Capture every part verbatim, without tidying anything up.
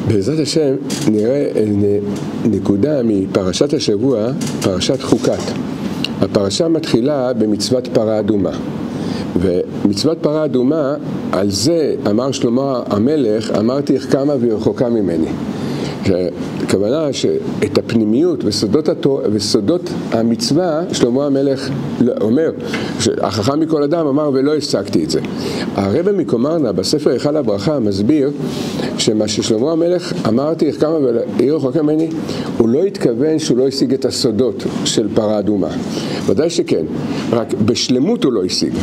בעזרת השם נראה נקודה מפרשת השבוע, פרשת חוקת. הפרשה מתחילה במצוות פרה אדומה, ומצוות פרה אדומה, על זה אמר שלמה המלך, אמרתי איך כמה ורחוקה ממני. הכוונה שאת הפנימיות וסודות, התור, וסודות המצווה, שלמה המלך אומר, החכם מכל אדם אמר ולא השגתי את זה. הרב מקומרנה בספר היכל הברכה מסביר שמה ששלמה המלך אמרתי איך כמה ורחוקה ממני, הוא לא התכוון שהוא לא השיג את הסודות של פרה אדומה. ודאי שכן, רק בשלמות הוא לא השיג.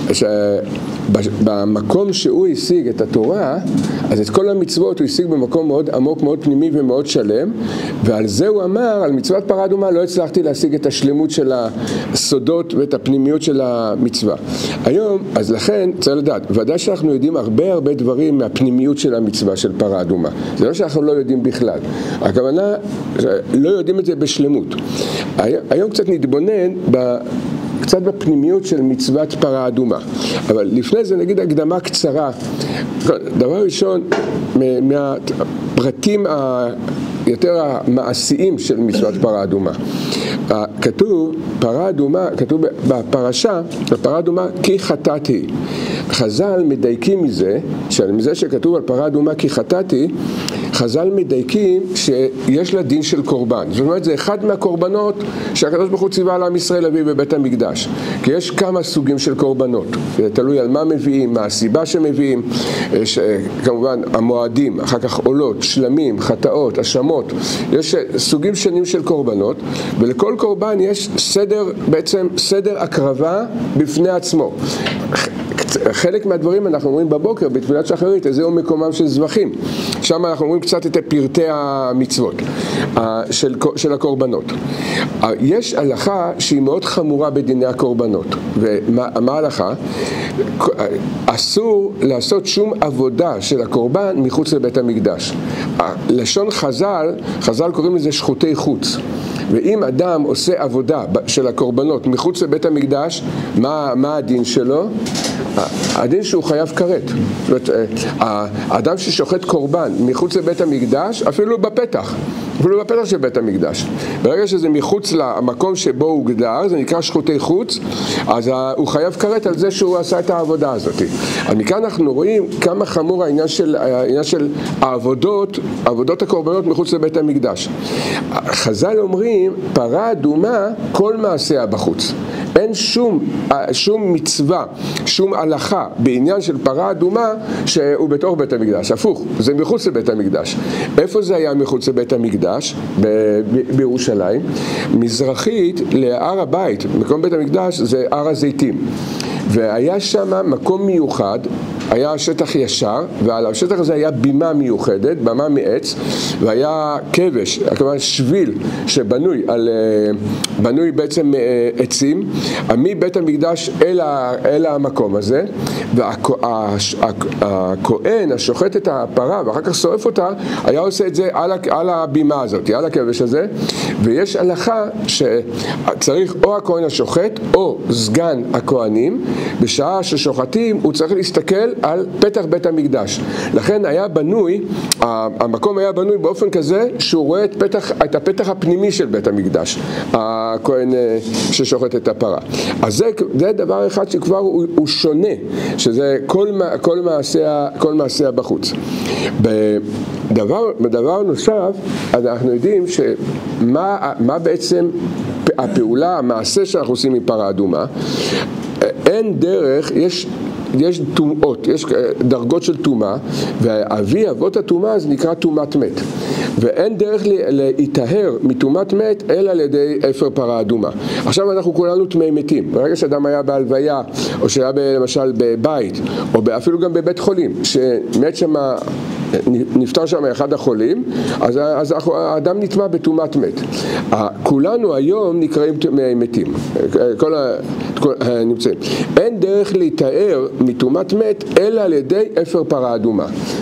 במקום שהוא השיג את התורה, אז את כל המצוות הוא השיג במקום מאוד עמוק, מאוד פנימי ומאוד שלם, ועל זה הוא אמר, על מצוות פרה אדומה לא הצלחתי להשיג את השלמות של הסודות ואת הפנימיות של המצווה. היום, אז לכן צריך לדעת, ודאי שאנחנו יודעים הרבה הרבה דברים מהפנימיות של המצווה של פרה אדומה. זה לא שאנחנו לא יודעים בכלל. הכוונה, לא יודעים את זה בשלמות. היום קצת נתבונן ב... קצת בפנימיות של מצוות פרה אדומה. אבל לפני זה נגיד הקדמה קצרה. דבר ראשון, מהפרטים היותר המעשיים של מצוות פרה אדומה. כתוב, פרה אדומה, כתוב בפרשה, בפרה אדומה, כי חטאתי. חז"ל מדייקים מזה, מזה שכתוב על פרה אדומה כי חטאתי, חז"ל מדייקים שיש לה דין של קורבן. זאת אומרת, זה אחד מהקורבנות שהקדוש ברוך הוא ציווה לעם ישראל להביא בבית המקדש. כי יש כמה סוגים של קורבנות. זה תלוי על מה מביאים, מה הסיבה שמביאים. יש כמובן המועדים, אחר כך עולות, שלמים, חטאות, אשמות. יש סוגים שונים של קורבנות, ולכל קורבן יש סדר, בעצם סדר הקרבה בפני עצמו. חלק מהדברים אנחנו אומרים בבוקר, בתפילת שחרית, זהו מקומם של זבחים. שם אנחנו אומרים קצת את פרטי המצוות של, של הקורבנות. יש הלכה שהיא מאוד חמורה בדיני הקורבנות. ומה ההלכה? אסור לעשות שום עבודה של הקורבן מחוץ לבית המקדש. לשון חז"ל, חז"ל קוראים לזה שחוטי חוץ. ואם אדם עושה עבודה של הקורבנות מחוץ לבית המקדש, מה, מה הדין שלו? הדין שהוא חייב כרת. זאת אומרת, האדם ששוחט קורבן מחוץ לבית המקדש, אפילו בפתח, אפילו בפתח של בית המקדש. ברגע שזה מחוץ למקום שבו הוא גדר, זה נקרא שחוטי חוץ, אז הוא חייב כרת על זה שהוא עשה את העבודה הזאת. אז מכאן אנחנו רואים כמה חמור העניין של, העניין של העבודות, עבודות הקורבנות מחוץ לבית המקדש. חז"ל אומרים, פרה אדומה, כל מעשיה בחוץ. אין שום, שום מצווה, שום הלכה בעניין של פרה אדומה שהוא בתוך בית המקדש. הפוך, זה מחוץ לבית המקדש. איפה זה היה מחוץ לבית המקדש? ב- ב- בירושלים. מזרחית להר הבית, מקום בית המקדש זה הר הזיתים. והיה שם מקום מיוחד, היה שטח ישר, ועל השטח הזה היה בימה מיוחדת, בימה מעץ, והיה כבש, כלומר שביל שבנוי על, בנוי בעצם עצים, מבית המקדש אל, ה, אל המקום הזה, והכהן השוחט את הפרה ואחר כך שורף אותה, היה עושה את זה על, על הבימה הזאת, על הכבש הזה, ויש הלכה שצריך או הכהן השוחט או סגן הכהנים, בשעה ששוחטים הוא צריך להסתכל על פתח בית המקדש. לכן היה בנוי, המקום היה בנוי באופן כזה שהוא רואה את, פתח, את הפתח הפנימי של בית המקדש, הכהן ששוחט את הפרה. אז זה, זה דבר אחד שכבר הוא, הוא שונה, שזה כל, כל, מעשיה, כל מעשיה בחוץ. בדבר, בדבר נוסף, אנחנו יודעים שמה מה בעצם הפעולה, המעשה שאנחנו עושים מפרה אדומה, אין דרך, יש יש טומאות, יש דרגות של טומאה, ואבי אבות הטומאה זה נקרא טומאת מת, ואין דרך להיטהר מטומאת מת אלא על ידי אפר פרה אדומה. עכשיו אנחנו כולנו טמאי מתים. ברגע שאדם היה בהלוויה, או שהיה למשל בבית, או אפילו גם בבית חולים, שמת שם, נפטר שם אחד החולים, אז, אז האדם נטמא בטומאת מת. כולנו היום נקראים טמאי מתים. כל ה... כל, נמצאים. אין דרך להיטהר מטומאת מת אלא על ידי אפר פרה אדומה.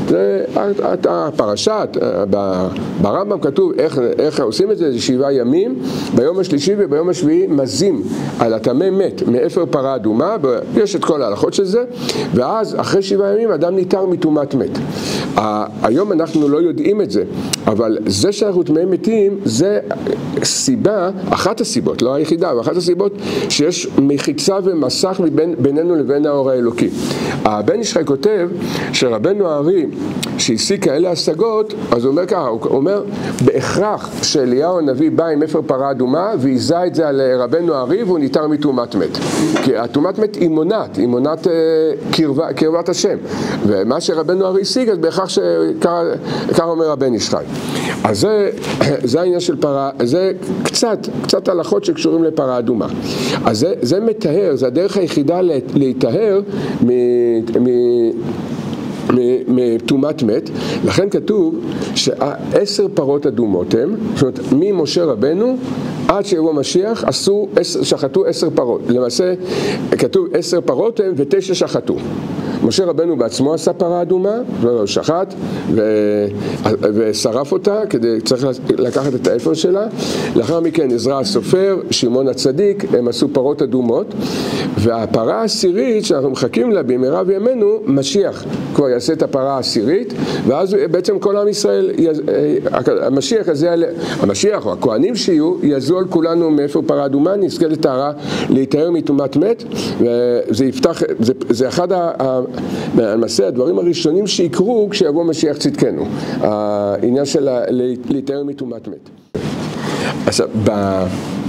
זה הפרשה, ברמב"ם כתוב איך, איך עושים את זה, זה שבעה ימים, ביום השלישי וביום השביעי מזים על הטמא מת מאפר פרה אדומה, יש את כל ההלכות של זה, ואז אחרי שבעה ימים אדם ניתר מטומאת מת. היום אנחנו לא יודעים את זה, אבל זה שאנחנו טמאים מתים זה סיבה, אחת הסיבות, לא היחידה, אבל אחת הסיבות שיש מחיצה ומסך מבין, בינינו לבין האור האלוקי. הבן איש חי כותב שרבנו הארי שהשיג כאלה השגות, אז הוא אומר ככה, הוא אומר בהכרח שאליהו הנביא בא עם אפר פרה אדומה והיזה את זה על רבנו הארי והוא ניתר מטומאת מת, כי הטומאת מת היא מונעת, היא מונעת קרבה, קרבת השם, ומה שרבנו הארי השיג אז בהכרח שככה אומר הבן איש חי. אז זה, זה העניין של פרה, זה קצת, קצת הלכות שקשורים לפרה אדומה. אז זה, זה מטהר, זה הדרך היחידה להיטהר מ... מ מטומאת מת, לכן כתוב שעשר פרות אדומות הם, זאת אומרת ממשה רבנו עד שיבוא משיח עשו, שחטו עשר פרות, למעשה כתוב עשר פרות הם ותשע שחטו. משה רבנו בעצמו עשה פרה אדומה, לא שחט ו... ושרף אותה, כדי צריך לקחת את האפר שלה. לאחר מכן עזרא הסופר, שמעון הצדיק, הם עשו פרות אדומות, והפרה העשירית שאנחנו מחכים לה במהרה בימינו, משיח כבר יעשה את הפרה העשירית, ואז בעצם כל עם ישראל, המשיח הזה, המשיח או הכהנים שיהיו, יעזו על כולנו מאפר פרה אדומה, נזכה לטהרה, להיטהר מטומאת מת, וזה יפתח, זה, זה אחד ה... למעשה הדברים הראשונים שיקרו כשיבוא משיח צדקנו, העניין של להיטהר מטומאת מת. עכשיו, ב...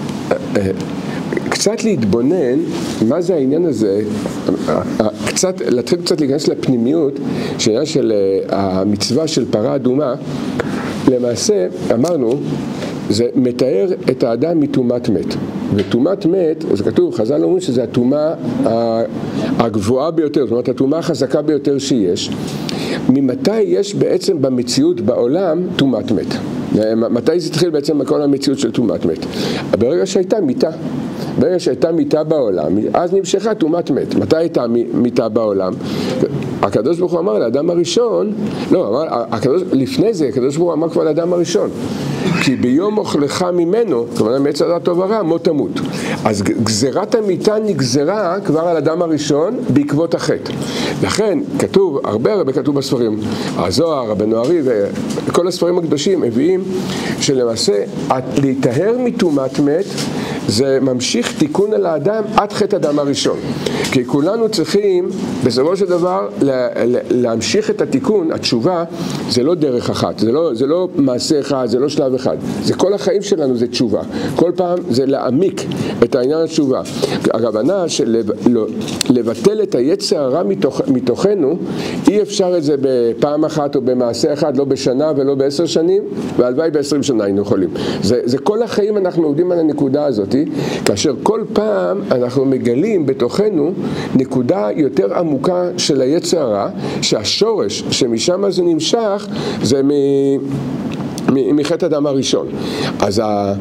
קצת להתבונן מה זה העניין הזה, קצת, להתחיל קצת להיכנס לפנימיות שהעניין של המצווה של פרה אדומה, למעשה אמרנו זה מתאר את האדם מטומאת מת, וטומאת מת, זה כתוב, חז"ל אומרים שזה הטומאה הגבוהה ביותר, זאת אומרת הטומאה החזקה ביותר שיש. ממתי יש בעצם במציאות בעולם טומאת מת? מתי זה התחיל בעצם בכל המציאות של טומאת מת? ברגע שהייתה מיתה, ברגע שהייתה מיתה בעולם, אז נמשכה טומאת מת. מתי הייתה מיתה בעולם? הקדוש ברוך הוא אמר לאדם הראשון, לא, אמר, הקדוש, לפני זה הקדוש ברוך הוא אמר כבר לאדם הראשון, כי ביום אוכלך ממנו, כלומר מעץ הדעת טוב ורע, מות תמות. אז גזירת המיתה נגזרה כבר על אדם הראשון בעקבות החטא. לכן כתוב, הרבה הרבה כתוב בספרים, הזוהר, רבנו הארי וכל הספרים הקדושים מביאים שלמעשה להיטהר מטומאת מת זה ממשיך תיקון על האדם עד חטא אדם הראשון. כי כולנו צריכים בסופו של דבר להמשיך את התיקון, התשובה זה לא דרך אחת, זה לא, זה לא מעשה אחד, זה לא שלב אחד, זה כל החיים שלנו זה תשובה, כל פעם זה להעמיק את העניין התשובה. הכוונה של לבטל את היצר הרע מתוך, מתוכנו, אי אפשר את זה בפעם אחת או במעשה אחד, לא בשנה ולא בעשר שנים, והלוואי בעשרים שנה היינו יכולים. זה, זה כל החיים אנחנו עובדים על הנקודה הזאת, כאשר כל פעם אנחנו מגלים בתוכנו נקודה יותר עמוקה של היצר הרע, שהשורש שמשם זה נמשך זה מחטא אדם הראשון. אז ה...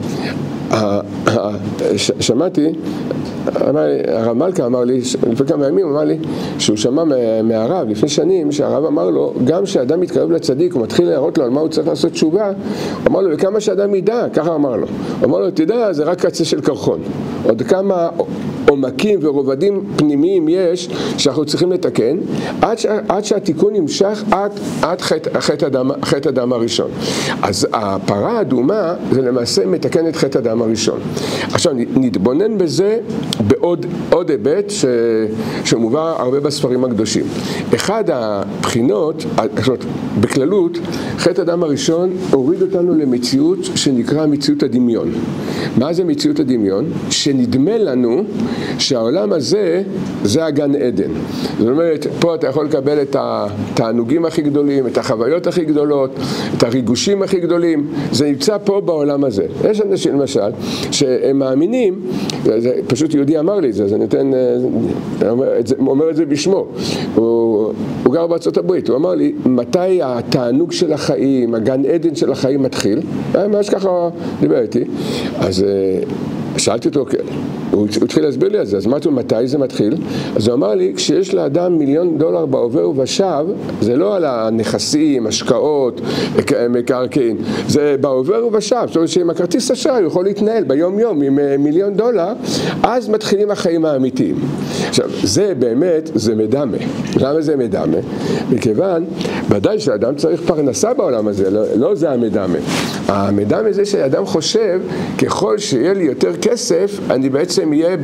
שמעתי, הרב מלכה אמר לי, לפני כמה ימים אמר לי שהוא שמע מהרב לפני שנים שהרב אמר לו, גם כשאדם מתקרב לצדיק הוא מתחיל להראות לו על מה הוא צריך לעשות תשובה, הוא אמר לו, וכמה שאדם ידע, ככה אמר לו, הוא אמר לו, תדע, זה רק קצה של קרחון, עוד כמה עומקים ורובדים פנימיים יש שאנחנו צריכים לתקן עד, ש... עד שהתיקון נמשך עד, עד חטא, חטא, אדם, חטא אדם הראשון. אז הפרה האדומה זה למעשה מתקן את חטא אדם הראשון. עכשיו נתבונן בזה בעוד עוד היבט ש... שמובא הרבה בספרים הקדושים. אחד הבחינות, בכללות, חטא אדם הראשון הוריד אותנו למציאות שנקרא מציאות הדמיון. מה זה מציאות הדמיון? שנדמה לנו שהעולם הזה זה הגן עדן. זאת אומרת, פה אתה יכול לקבל את התענוגים הכי גדולים, את החוויות הכי גדולות, את הריגושים הכי גדולים, זה נמצא פה בעולם הזה. יש אנשים למשל שהם מאמינים, זה, פשוט יהודי אמר לי את זה, אז אני נותן, אומר את זה, אומר את זה בשמו, הוא, הוא גר בארצות הברית, הוא אמר לי, מתי התענוג של החיים, הגן עדן של החיים מתחיל? ממש ככה דיבר איתי, אז שאלתי אותו, הוא התחיל להסביר לי על זה, אז אמרתי לו, מתי זה מתחיל? אז הוא אמר לי, כשיש לאדם מיליון דולר בעובר ובשב, זה לא על הנכסים, השקעות, מקרקעין, זה בעובר ובשב, זאת אומרת שעם הכרטיס אשראי הוא יכול להתנהל ביום יום עם מיליון דולר, אז מתחילים החיים האמיתיים. עכשיו, זה באמת, זה מדמה. למה זה מדמה? מכיוון, ודאי שאדם צריך פרנסה בעולם הזה, לא, לא זה המדמה. המדמה זה שאדם חושב, ככל שיהיה לי יותר כסף, אני בעצם אהיה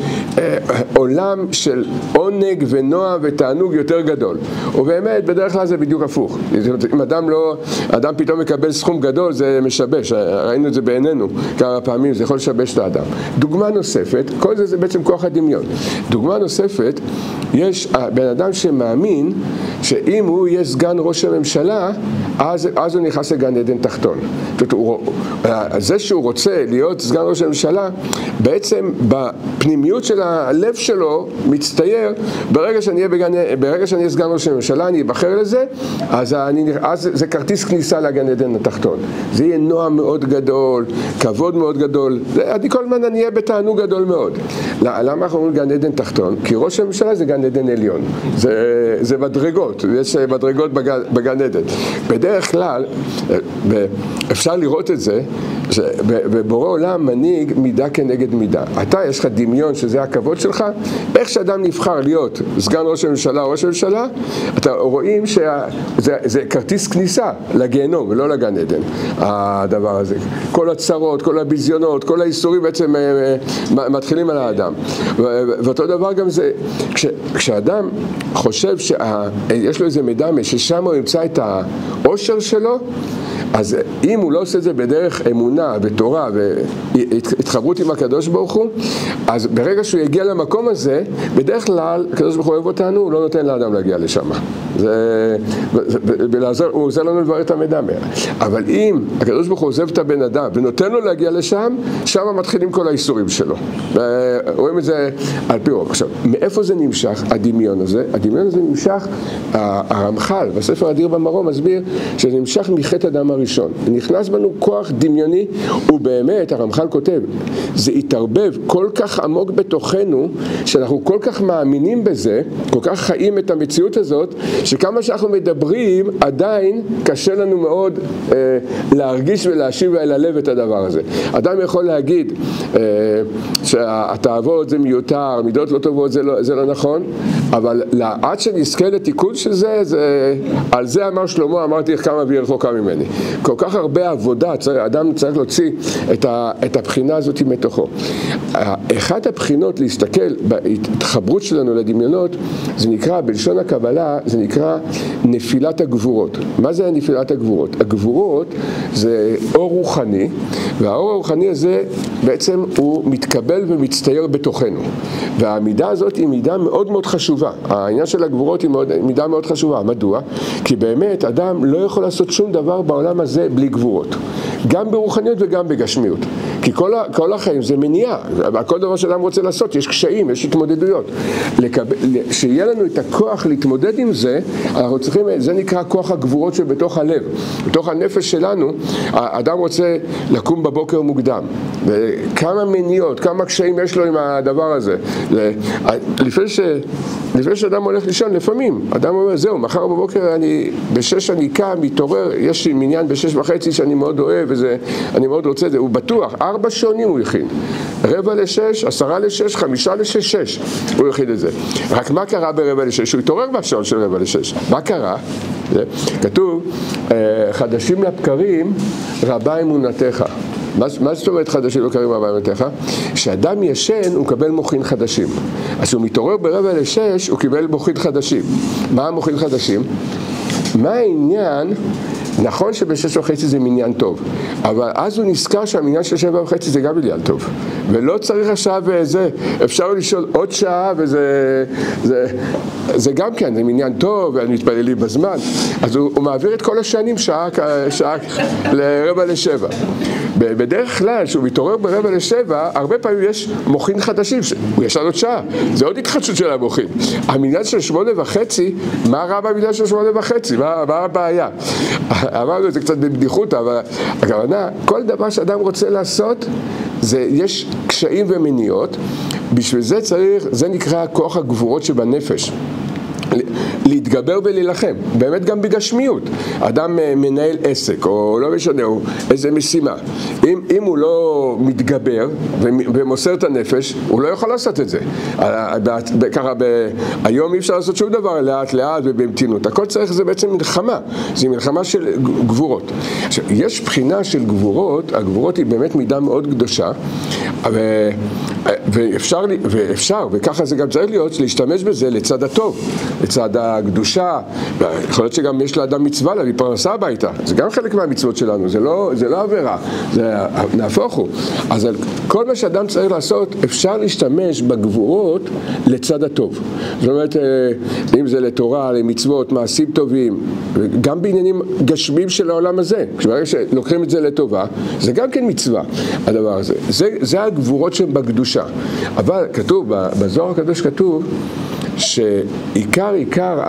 בעולם של עונג ונוע ותענוג יותר גדול. ובאמת, בדרך כלל זה בדיוק הפוך. אם אדם לא, אדם פתאום מקבל סכום גדול, זה משבש. ראינו את זה בעינינו כמה פעמים, זה יכול לשבש את האדם. דוגמה נוספת, כל זה זה בעצם כוח הדמיון. דוגמה נוספת, יש בן אדם שמאמין שאם הוא יהיה סגן ראש הממשלה, אז, אז הוא נכנס לגן עדן תחתון. זאת אומרת, זה שהוא רוצה להיות סגן ראש הממשלה, בעצם בפנימיות של הלב שלו מצטייר, ברגע שאני אהיה, בגן, ברגע שאני אהיה סגן ראש הממשלה, אני אבחר לזה, אז, אני, אז זה כרטיס כניסה לגן עדן התחתון. זה יהיה נועם מאוד גדול, כבוד מאוד גדול, עדי כל הזמן אני אהיה בתענוג גדול מאוד. למה אנחנו אומרים גן עדן תחתון? כי ראש הממשלה זה גן עדן עליון, זה, זה מדרגות, יש מדרגות בגן, בגן עדן. בדרך כלל, אפשר לראות את זה, ובורא עולם מנהיג מידה כנגד מידה. אתה יש לך דמיון שזה הכבוד שלך, איך שאדם נבחר להיות סגן ראש הממשלה או ראש הממשלה, אתה רואים שזה כרטיס כניסה לגיהנום ולא לגן עדן, הדבר הזה. כל הצרות, כל הביזיונות, כל האיסורים בעצם מתחילים על האדם. ואותו דבר גם זה, כש, כשאדם חושב שיש לו איזה מדמה ששם הוא ימצא את העושר שלו, אז אם הוא לא עושה את זה בדרך אמונה ותורה והתחברות עם הקדוש ברוך הוא, אז ברגע שהוא יגיע למקום הזה, בדרך כלל הקדוש ברוך הוא אוהב אותנו, הוא לא נותן לאדם להגיע לשם. זה, ולעזור, הוא עוזר לנו לברר את המדמה. אבל אם הקדוש ברוך הוא עוזב את הבן אדם ונותן לו להגיע לשם, שם מתחילים כל האיסורים שלו. רואים את זה על פי רוב. עכשיו, מאיפה זה נמשך, הדמיון הזה? הדמיון הזה נמשך, הרמח"ל בספר אדיר במרום מסביר שזה נמשך מחטא אדם הראשון. נכנס בנו כוח דמיוני, ובאמת הרמח"ל כותב, זה התערבב כל כך עמוק בתוכנו, שאנחנו כל כך מאמינים בזה, כל כך חיים את המציאות הזאת, שכמה שאנחנו מדברים, עדיין קשה לנו מאוד אה, להרגיש ולהשיב אל הלב את הדבר הזה. אדם יכול להגיד אה, שהתאוות זה מיותר, מידות לא טובות זה לא, זה לא נכון, אבל עד שנזכה לתיקון של זה, זה, על זה אמר שלמה, אמרתי איך כמה והיא רחוקה ממני. כל כך הרבה עבודה, צריך, אדם צריך להוציא את, ה, את הבחינה הזאת מתוכו. אחת הבחינות להסתכל בהתחברות שלנו לדמיונות, זה נקרא, בלשון הקבלה, זה נקרא נפילת הגבורות. מה זה נפילת הגבורות? הגבורות זה אור רוחני, והאור הרוחני הזה בעצם הוא מתקבל ומצטייר בתוכנו. והמידה הזאת היא מידה מאוד מאוד חשובה. העניין של הגבורות היא מאוד, מידה מאוד חשובה. מדוע? כי באמת אדם לא יכול לעשות שום דבר בעולם הזה בלי גבורות. גם ברוחניות וגם בגשמיות. כי כל, כל החיים זה מניעה. כל דבר שאדם רוצה לעשות, יש קשיים, יש התמודדויות. לקבל, שיהיה לנו את הכוח להתמודד עם זה, אנחנו צריכים, זה נקרא כוח הגבורות שבתוך הלב. בתוך הנפש שלנו, האדם רוצה לקום בבוקר מוקדם. וכמה מניעות, כמה קשיים יש לו עם הדבר הזה. לפני ש... לפני שאדם הולך לישון, לפעמים, אדם אומר, זהו, מחר בבוקר אני, בשש אני קם, מתעורר, יש לי מניין בשש וחצי שאני מאוד אוהב, וזה, אני מאוד רוצה את זה, הוא בטוח, ארבע שעונים הוא הכין, רבע לשש, עשרה לשש, חמישה לשש, שש, הוא הכין את זה. רק מה קרה ברבע לשש? הוא התעורר בשעון של רבע לשש. מה קרה? זה, כתוב, חדשים לבקרים, רבה אמונתך. מה זאת אומרת חדשים לבקרים רבה אמונתך? כשאדם ישן, הוא מקבל מוחין חדשים. אז הוא מתעורר ברבע לשש, הוא קיבל מוחין חדשים. מה המוחין חדשים? מה העניין? נכון שבשש וחצי זה מניין טוב, אבל אז הוא נזכר שהמניין של שבע וחצי זה גם מניין טוב, ולא צריך עכשיו זה, אפשר לשאול עוד שעה, וזה זה, זה גם כן, זה מניין טוב, ואני מתפללי בזמן, אז הוא, הוא מעביר את כל השנים שעה, שעה לרבע לשבע. בדרך כלל, שהוא מתעורר ברבע לשבע, הרבה פעמים יש מוחין חדשים, הוא ישן עוד שעה, זה עוד התחדשות של המוחין. המניין של שמונה וחצי, מה רע במניין של שמונה וחצי? מה, מה הבעיה? אמרנו את זה קצת בבדיחות, אבל הכוונה, כל דבר שאדם רוצה לעשות, זה, יש קשיים ומניעות, בשביל זה צריך, זה נקרא כוח הגבורות שבנפש. להתגבר ולהילחם, באמת גם בגשמיות. אדם מנהל עסק, או לא משנה, או איזה משימה. אם, אם הוא לא מתגבר ומוסר את הנפש, הוא לא יכול לעשות את זה. ככה, היום אי אפשר לעשות שום דבר לאט לאט ובמתינות. הכל צריך, זה בעצם מלחמה. זה מלחמה של גבורות. עכשיו, יש בחינה של גבורות, הגבורות היא באמת מידה מאוד קדושה, ו... ואפשר, ואפשר, וככה זה גם צריך להיות, להשתמש בזה לצד הטוב, לצד הקדושה. יכול להיות שגם יש לאדם מצווה להביא פרנסה הביתה, זה גם חלק מהמצוות שלנו, זה לא, זה לא עבירה, זה נהפוך הוא. אז על כל מה שאדם צריך לעשות, אפשר להשתמש בגבורות לצד הטוב. זאת אומרת, אם זה לתורה, למצוות, מעשים טובים, גם בעניינים גשמים של העולם הזה, כשברגע שלוקחים את זה לטובה, זה גם כן מצווה, הדבר הזה. זה, זה הגבורות שהן בקדושה. אבל כתוב, בזוהר הקדוש כתוב, שעיקר עיקר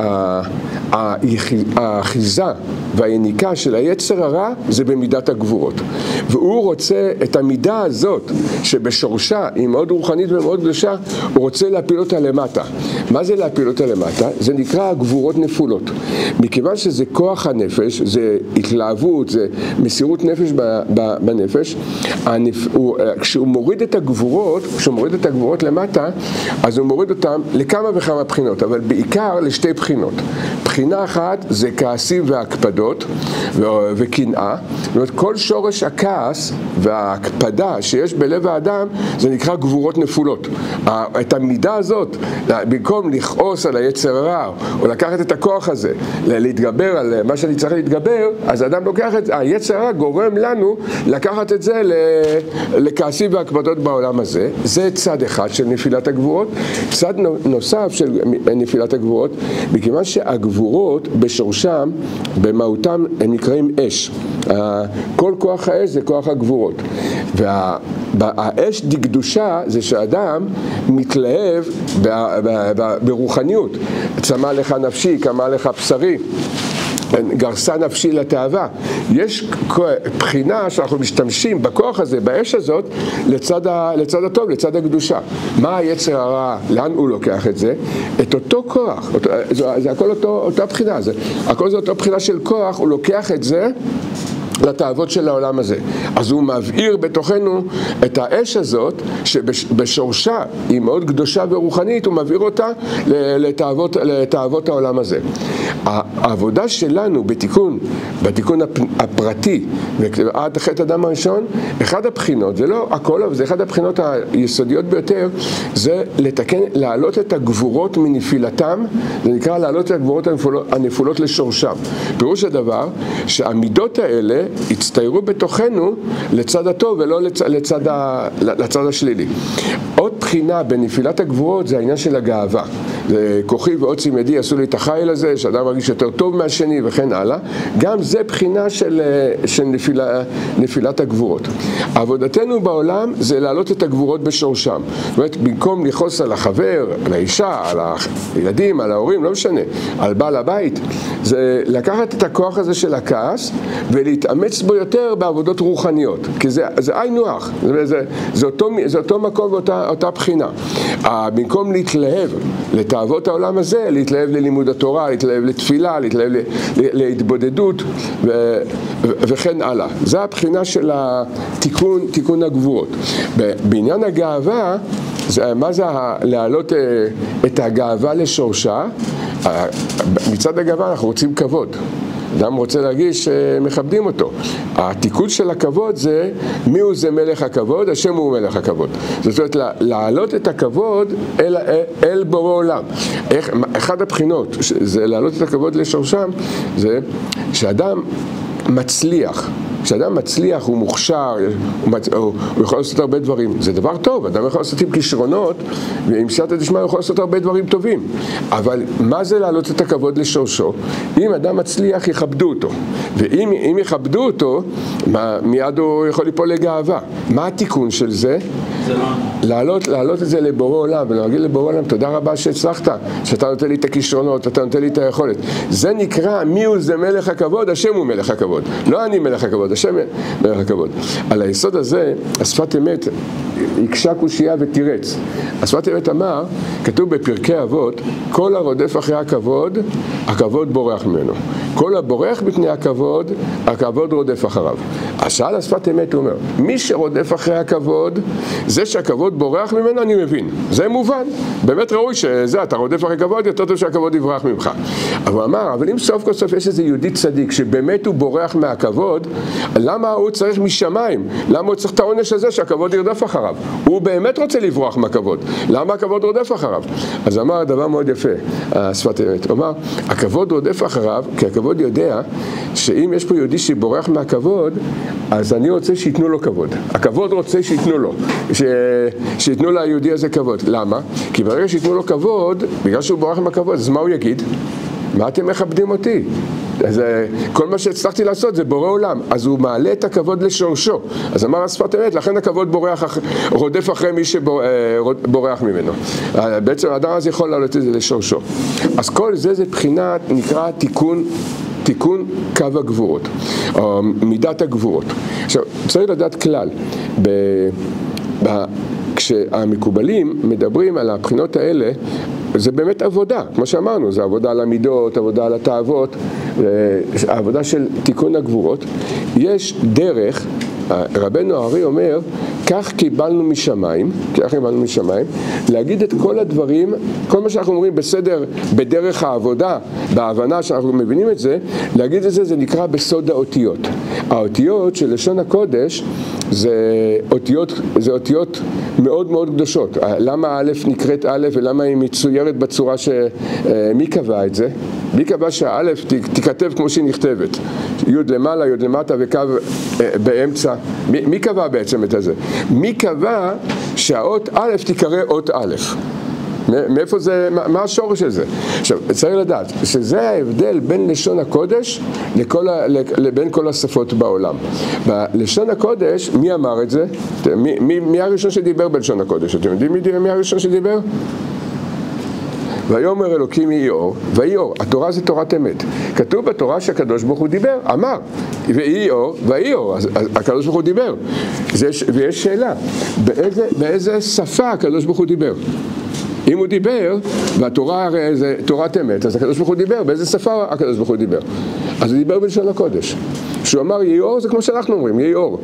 האחיזה והיניקה של היצר הרע זה במידת הגבורות, והוא רוצה את המידה הזאת שבשורשה היא מאוד רוחנית ומאוד קדושה, הוא רוצה להפיל אותה למטה. מה זה להפיל אותה למטה? זה נקרא גבורות נפולות, מכיוון שזה כוח הנפש, זה התלהבות, זה מסירות נפש בנפש. כשהוא מוריד את הגבורות, כשהוא מוריד את הגבורות למטה, אז הוא מוריד אותם לכמה וכמה בחינות, אבל בעיקר לשתי בחינות. בחינה אחת זה כעסים והקפדות וקנאה. זאת אומרת, כל שורש הכעס וההקפדה שיש בלב האדם זה נקרא גבורות נפולות. את המידה הזאת, במקום לכעוס על היצר הרע או לקחת את הכוח הזה להתגבר על מה שאני צריך להתגבר, אז האדם לוקח את היצר הרע, גורם לנו לקחת את זה לכעסים והקפדות בעולם הזה. זה צד אחד של נפילת הגבורות. צד נוסף של נפילת הגבורות, מכיוון שהגבורות בשורשם, במהותם, הם נקראים אש. כל כוח האש זה כוח הגבורות. והאש דקדושה זה שאדם מתלהב ברוחניות. צמא לך נפשי, קמא לך בשרי. גרסה נפשי לתאווה. יש בחינה שאנחנו משתמשים בכוח הזה, באש הזאת, לצד, ה, לצד הטוב, לצד הקדושה. מה היצר הרע? לאן הוא לוקח את זה? את אותו כוח. אותו, זה, זה הכל אותו, אותה בחינה. זה, הכל זה אותו בחינה של כוח, הוא לוקח את זה לתאוות של העולם הזה. אז הוא מבעיר בתוכנו את האש הזאת, שבשורשה היא מאוד קדושה ורוחנית, הוא מבעיר אותה לתאוות, לתאוות העולם הזה. העבודה שלנו בתיקון, בתיקון הפרטי, ועד חטא אדם הראשון, אחד הבחינות, זה לא הכל, אבל זה אחד הבחינות היסודיות ביותר, זה לתקן, להעלות את הגבורות מנפילתם, זה נקרא להעלות את הגבורות הנפולות, הנפולות לשורשם. פירוש הדבר, שהמידות האלה הצטיירו בתוכנו לצד הטוב ולא לצד, לצד, ה, לצד השלילי. עוד בחינה בנפילת הגבורות זה העניין של הגאווה. זה כוחי ועוצם ידי עשו לי את החיל הזה, שאדם מרגיש יותר טוב מהשני וכן הלאה. גם זה בחינה של, של נפילה, נפילת הגבורות. עבודתנו בעולם זה להעלות את הגבורות בשורשם. זאת אומרת, במקום לכעוס על החבר, על האישה, על הילדים, על ההורים, לא משנה, על בעל הבית, זה לקחת את הכוח הזה של הכעס ולהתאמץ בו יותר בעבודות רוחניות. כי זה, זה עין נוח. זה, זה, זה, אותו, זה אותו מקום ואותה אותה בחינה. במקום להתלהב לתאוות העולם הזה, להתלהב ללימוד התורה, להתלהב לתפילה, להתלהב להתבודדות ו, וכן הלאה. זה הבחינה של התיקון, תיקון הגבורות. בעניין הגאווה, זה, מה זה להעלות את הגאווה לשורשה? מצד הגאווה אנחנו רוצים כבוד. אדם רוצה להרגיש שמכבדים אותו. התיקון של הכבוד זה, מי הוא זה מלך הכבוד? השם הוא מלך הכבוד. זאת אומרת, להעלות את הכבוד אל, אל בורא עולם. איך, אחד הבחינות, זה להעלות את הכבוד לשורשם, זה שאדם מצליח. כשאדם מצליח, הוא מוכשר, הוא, מצ... הוא יכול לעשות הרבה דברים. זה דבר טוב, אדם יכול לעשות עם כישרונות, ועם סייעתא דשמיא הוא יכול לעשות הרבה דברים טובים. אבל מה זה להעלות את הכבוד לשורשו? אם אדם מצליח, יכבדו אותו. ואם אם יכבדו אותו, מה, מיד הוא יכול ליפול לגאווה. מה התיקון של זה? להעלות, להעלות את זה לבורא עולם, ולהגיד לבורא עולם, תודה רבה שהצלחת, שאתה נותן לי את הכישרונות, אתה נותן לי את היכולת. זה נקרא, מי הוא זה מלך הכבוד? השם הוא מלך הכבוד. לא אני מלך הכבוד. הכבוד, השם מלך הכבוד. על היסוד הזה, השפת אמת הקשה קושייה ותירץ. השפת אמת אמר, כתוב בפרקי אבות, כל הרודף אחרי הכבוד, הכבוד בורח ממנו. כל הבורח בפני הכבוד, הכבוד רודף אחריו. אז שאל השפת אמת, הוא אומר, מי שרודף אחרי הכבוד, זה שהכבוד בורח ממנו, אני מבין. זה מובן. באמת ראוי שזה, אתה רודף אחרי כבוד, יותר טוב שהכבוד יברח ממך. אבל הוא אמר, אבל אם סוף כל סוף יש איזה יהודי צדיק, שבאמת הוא בורח מהכבוד, למה הוא צריך משמיים? למה הוא צריך את העונש הזה שהכבוד ירדף אחריו? הוא באמת רוצה לברוח מהכבוד. למה הכבוד רודף אחריו? אז אמר דבר מאוד יפה, השפת אמת. הוא אמר, הכבוד רודף אחריו, כי הכבוד יודע שאם יש פה יהודי שבורח מהכבוד, אז אני רוצה שיתנו לו כבוד. הכבוד רוצה שיתנו לו, ש... שיתנו ליהודי הזה כבוד. למה? כי ברגע שיתנו לו כבוד, בגלל שהוא בורח מהכבוד, אז מה הוא יגיד? מה אתם מכבדים אותי? אז כל מה שהצלחתי לעשות זה בורא עולם. אז הוא מעלה את הכבוד לשורשו. אז אמר השפת אמת, לכן הכבוד בורח, רודף אחרי מי שבורח ממנו. בעצם האדם הזה יכול לעלות את זה לשורשו. אז כל זה זה בחינת, נקרא תיקון, תיקון קו הגבורות, או מידת הגבורות. עכשיו, צריך לדעת כלל, ב... ב... כשהמקובלים מדברים על הבחינות האלה, זה באמת עבודה, כמו שאמרנו, זה עבודה על המידות, עבודה על התאוות, העבודה של תיקון הגבורות. יש דרך, רבנו הארי אומר, כך קיבלנו משמיים, כך קיבלנו משמיים, להגיד את כל הדברים, כל מה שאנחנו אומרים בסדר, בדרך העבודה, בהבנה שאנחנו מבינים את זה, להגיד את זה, זה נקרא בסוד האותיות. האותיות של לשון הקודש, זה אותיות, זה אותיות מאוד מאוד קדושות. למה א' נקראת א' ולמה היא מצוירת בצורה שמי קבע את זה? מי קבע שהאלף תיכתב כמו שהיא נכתבת? י' למעלה, י' למטה וקו באמצע. מי, מי קבע בעצם את זה? מי קבע שהאות א' תיקרא אות א'? מאיפה זה, מה השורש של זה? עכשיו, צריך לדעת שזה ההבדל בין לשון הקודש לכל ה, לבין כל השפות בעולם. בלשון הקודש, מי אמר את זה? מי, מי, מי הראשון שדיבר בלשון הקודש? אתם יודעים מי, מי הראשון שדיבר? ויאמר אלוקים יהי אור, ויהי אור. התורה זה תורת אמת. כתוב בתורה שהקדוש ברוך הוא דיבר, אמר, ויהי אור, ויהי אור. אז, אז הקדוש ברוך הוא דיבר. זה, ויש שאלה, באיזה, באיזה שפה הקדוש ברוך הוא דיבר? אם הוא דיבר, והתורה הרי זה תורת אמת, אז הקדוש ברוך הוא דיבר, באיזה שפה הקדוש ברוך הוא דיבר? אז הוא דיבר בלשון הקודש. כשהוא אמר יהי אור, זה כמו שאנחנו אומרים, יהי אור.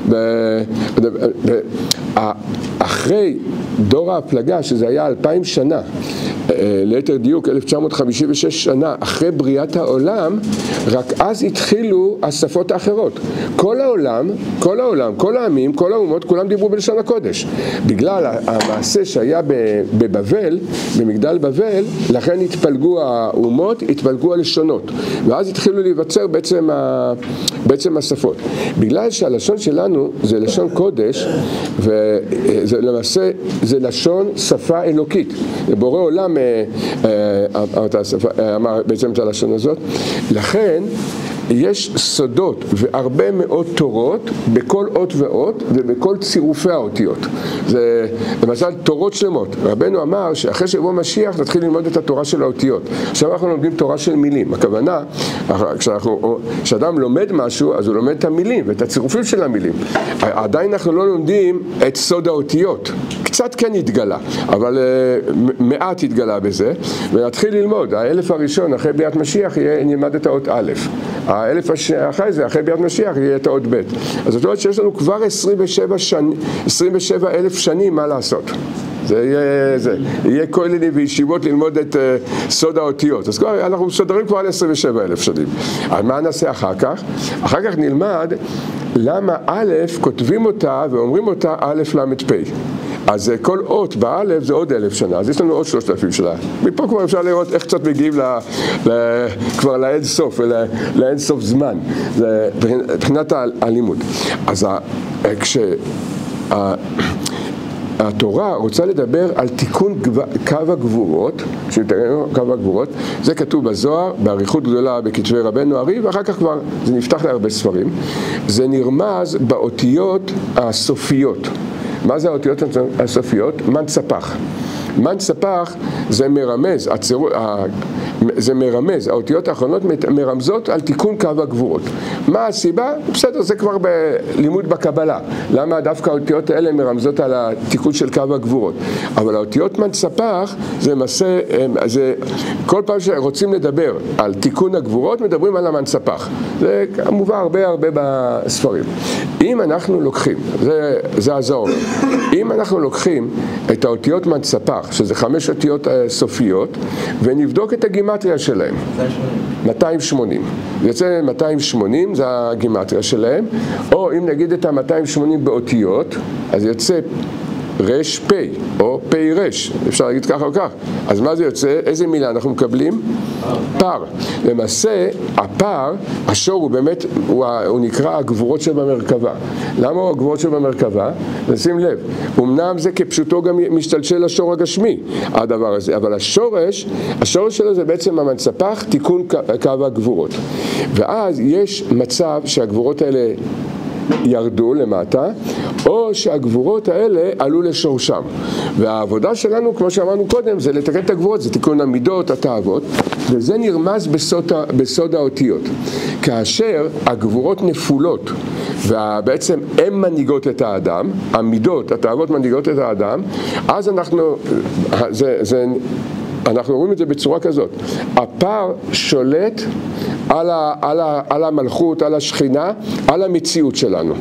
אחרי דור ההפלגה, שזה היה אלפיים שנה, ליתר דיוק אלף תשע מאות חמישים ושש שנה אחרי בריאת העולם, רק אז התחילו השפות האחרות. כל העולם, כל העולם, כל העמים, כל האומות, כולם דיברו בלשון הקודש. בגלל המעשה שהיה בבבל, במגדל בבל, לכן התפלגו האומות, התפלגו הלשונות. ואז התחילו להיווצר בעצם, ה, בעצם השפות. בגלל שהלשון שלנו זה לשון קודש, וזה למעשה, זה לשון שפה אלוקית. בורא עולם אמר בעצם את הלשון הזאת. לכן יש סודות והרבה מאוד תורות בכל אות ואות ובכל צירופי האותיות. זה למשל תורות שלמות. רבנו אמר שאחרי שבוא משיח נתחיל ללמוד את התורה של האותיות. עכשיו אנחנו לומדים תורה של מילים. הכוונה, כשאנחנו, כשאדם לומד משהו, אז הוא לומד את המילים ואת הצירופים של המילים. עדיין אנחנו לא לומדים את סוד האותיות. קצת כן התגלה, אבל uh, מעט התגלה בזה, ונתחיל ללמוד. האלף הראשון אחרי ביאת משיח יהיה, נלמד את האות א'. האלף אחרי זה, אחרי ביאת משיח, יהיה את האות ב'. אז זאת אומרת שיש לנו כבר עשרים ושבע אלף שנים מה לעשות. זה יהיה, זה, יהיה כוללים וישיבות ללמוד את uh, סוד האותיות. אז כבר, אנחנו מסודרים כבר על עשרים ושבע אלף שנים. אז מה נעשה אחר כך? אחר כך נלמד למה א' כותבים אותה ואומרים אותה א' למד פ'. אז כל אות באלף זה עוד אלף שנה, אז יש לנו עוד שלושת אלפים שנה. מפה כבר אפשר לראות איך קצת מגיעים ל, ל, כבר לאין סוף, ל, לאין סוף זמן, מבחינת הלימוד. אז כש... התורה רוצה לדבר על תיקון קו הגבורות, קו הגבורות, זה כתוב בזוהר, באריכות גדולה בכתבי רבנו הארי, ואחר כך כבר זה נפתח להרבה ספרים. זה נרמז באותיות הסופיות. מה זה האותיות הסופיות? מנצפח. מן ספח זה מרמז, הצירו, זה מרמז, האותיות האחרונות מרמזות על תיקון קו הגבורות. מה הסיבה? בסדר, זה כבר בלימוד בקבלה. למה דווקא האותיות האלה מרמזות על התיקון של קו הגבורות? אבל האותיות מן ספח זה מסע, זה, כל פעם שרוצים לדבר על תיקון הגבורות, מדברים על המן ספח. זה מובא הרבה הרבה בספרים. אם אנחנו לוקחים, זה, זה הזור, אם אנחנו לוקחים את האותיות מן ספח, שזה חמש אותיות סופיות, ונבדוק את הגימטריה שלהם. מאתיים ושמונים. יוצא מאתיים ושמונים, זה הגימטריה שלהם, או אם נגיד את ה-מאתיים ושמונים באותיות, אז יוצא רש פי, או פי רש, אפשר להגיד כך או כך. אז מה זה יוצא? איזה מילה אנחנו מקבלים? פר. למעשה, הפר, השור הוא באמת, הוא, הוא נקרא הגבורות שבמרכבה. למה הוא הגבורות שבמרכבה? נשים לב, אמנם זה כפשוטו גם משתלשל השור הגשמי, הדבר הזה, אבל השורש, השורש שלו זה בעצם המן ספח, תיקון קו הגבורות. ואז יש מצב שהגבורות האלה ירדו למטה, או שהגבורות האלה עלו לשורשם. והעבודה שלנו, כמו שאמרנו קודם, זה לתקן את הגבורות, זה תיקון המידות, התאוות, וזה נרמז בסוד, בסוד האותיות. כאשר הגבורות נפולות, ובעצם הן מנהיגות את האדם, המידות, התאוות מנהיגות את האדם, אז אנחנו, זה, זה, אנחנו רואים את זה בצורה כזאת. הפר שולט על, ה, על, ה, על המלכות, על השכינה, על המציאות שלנו.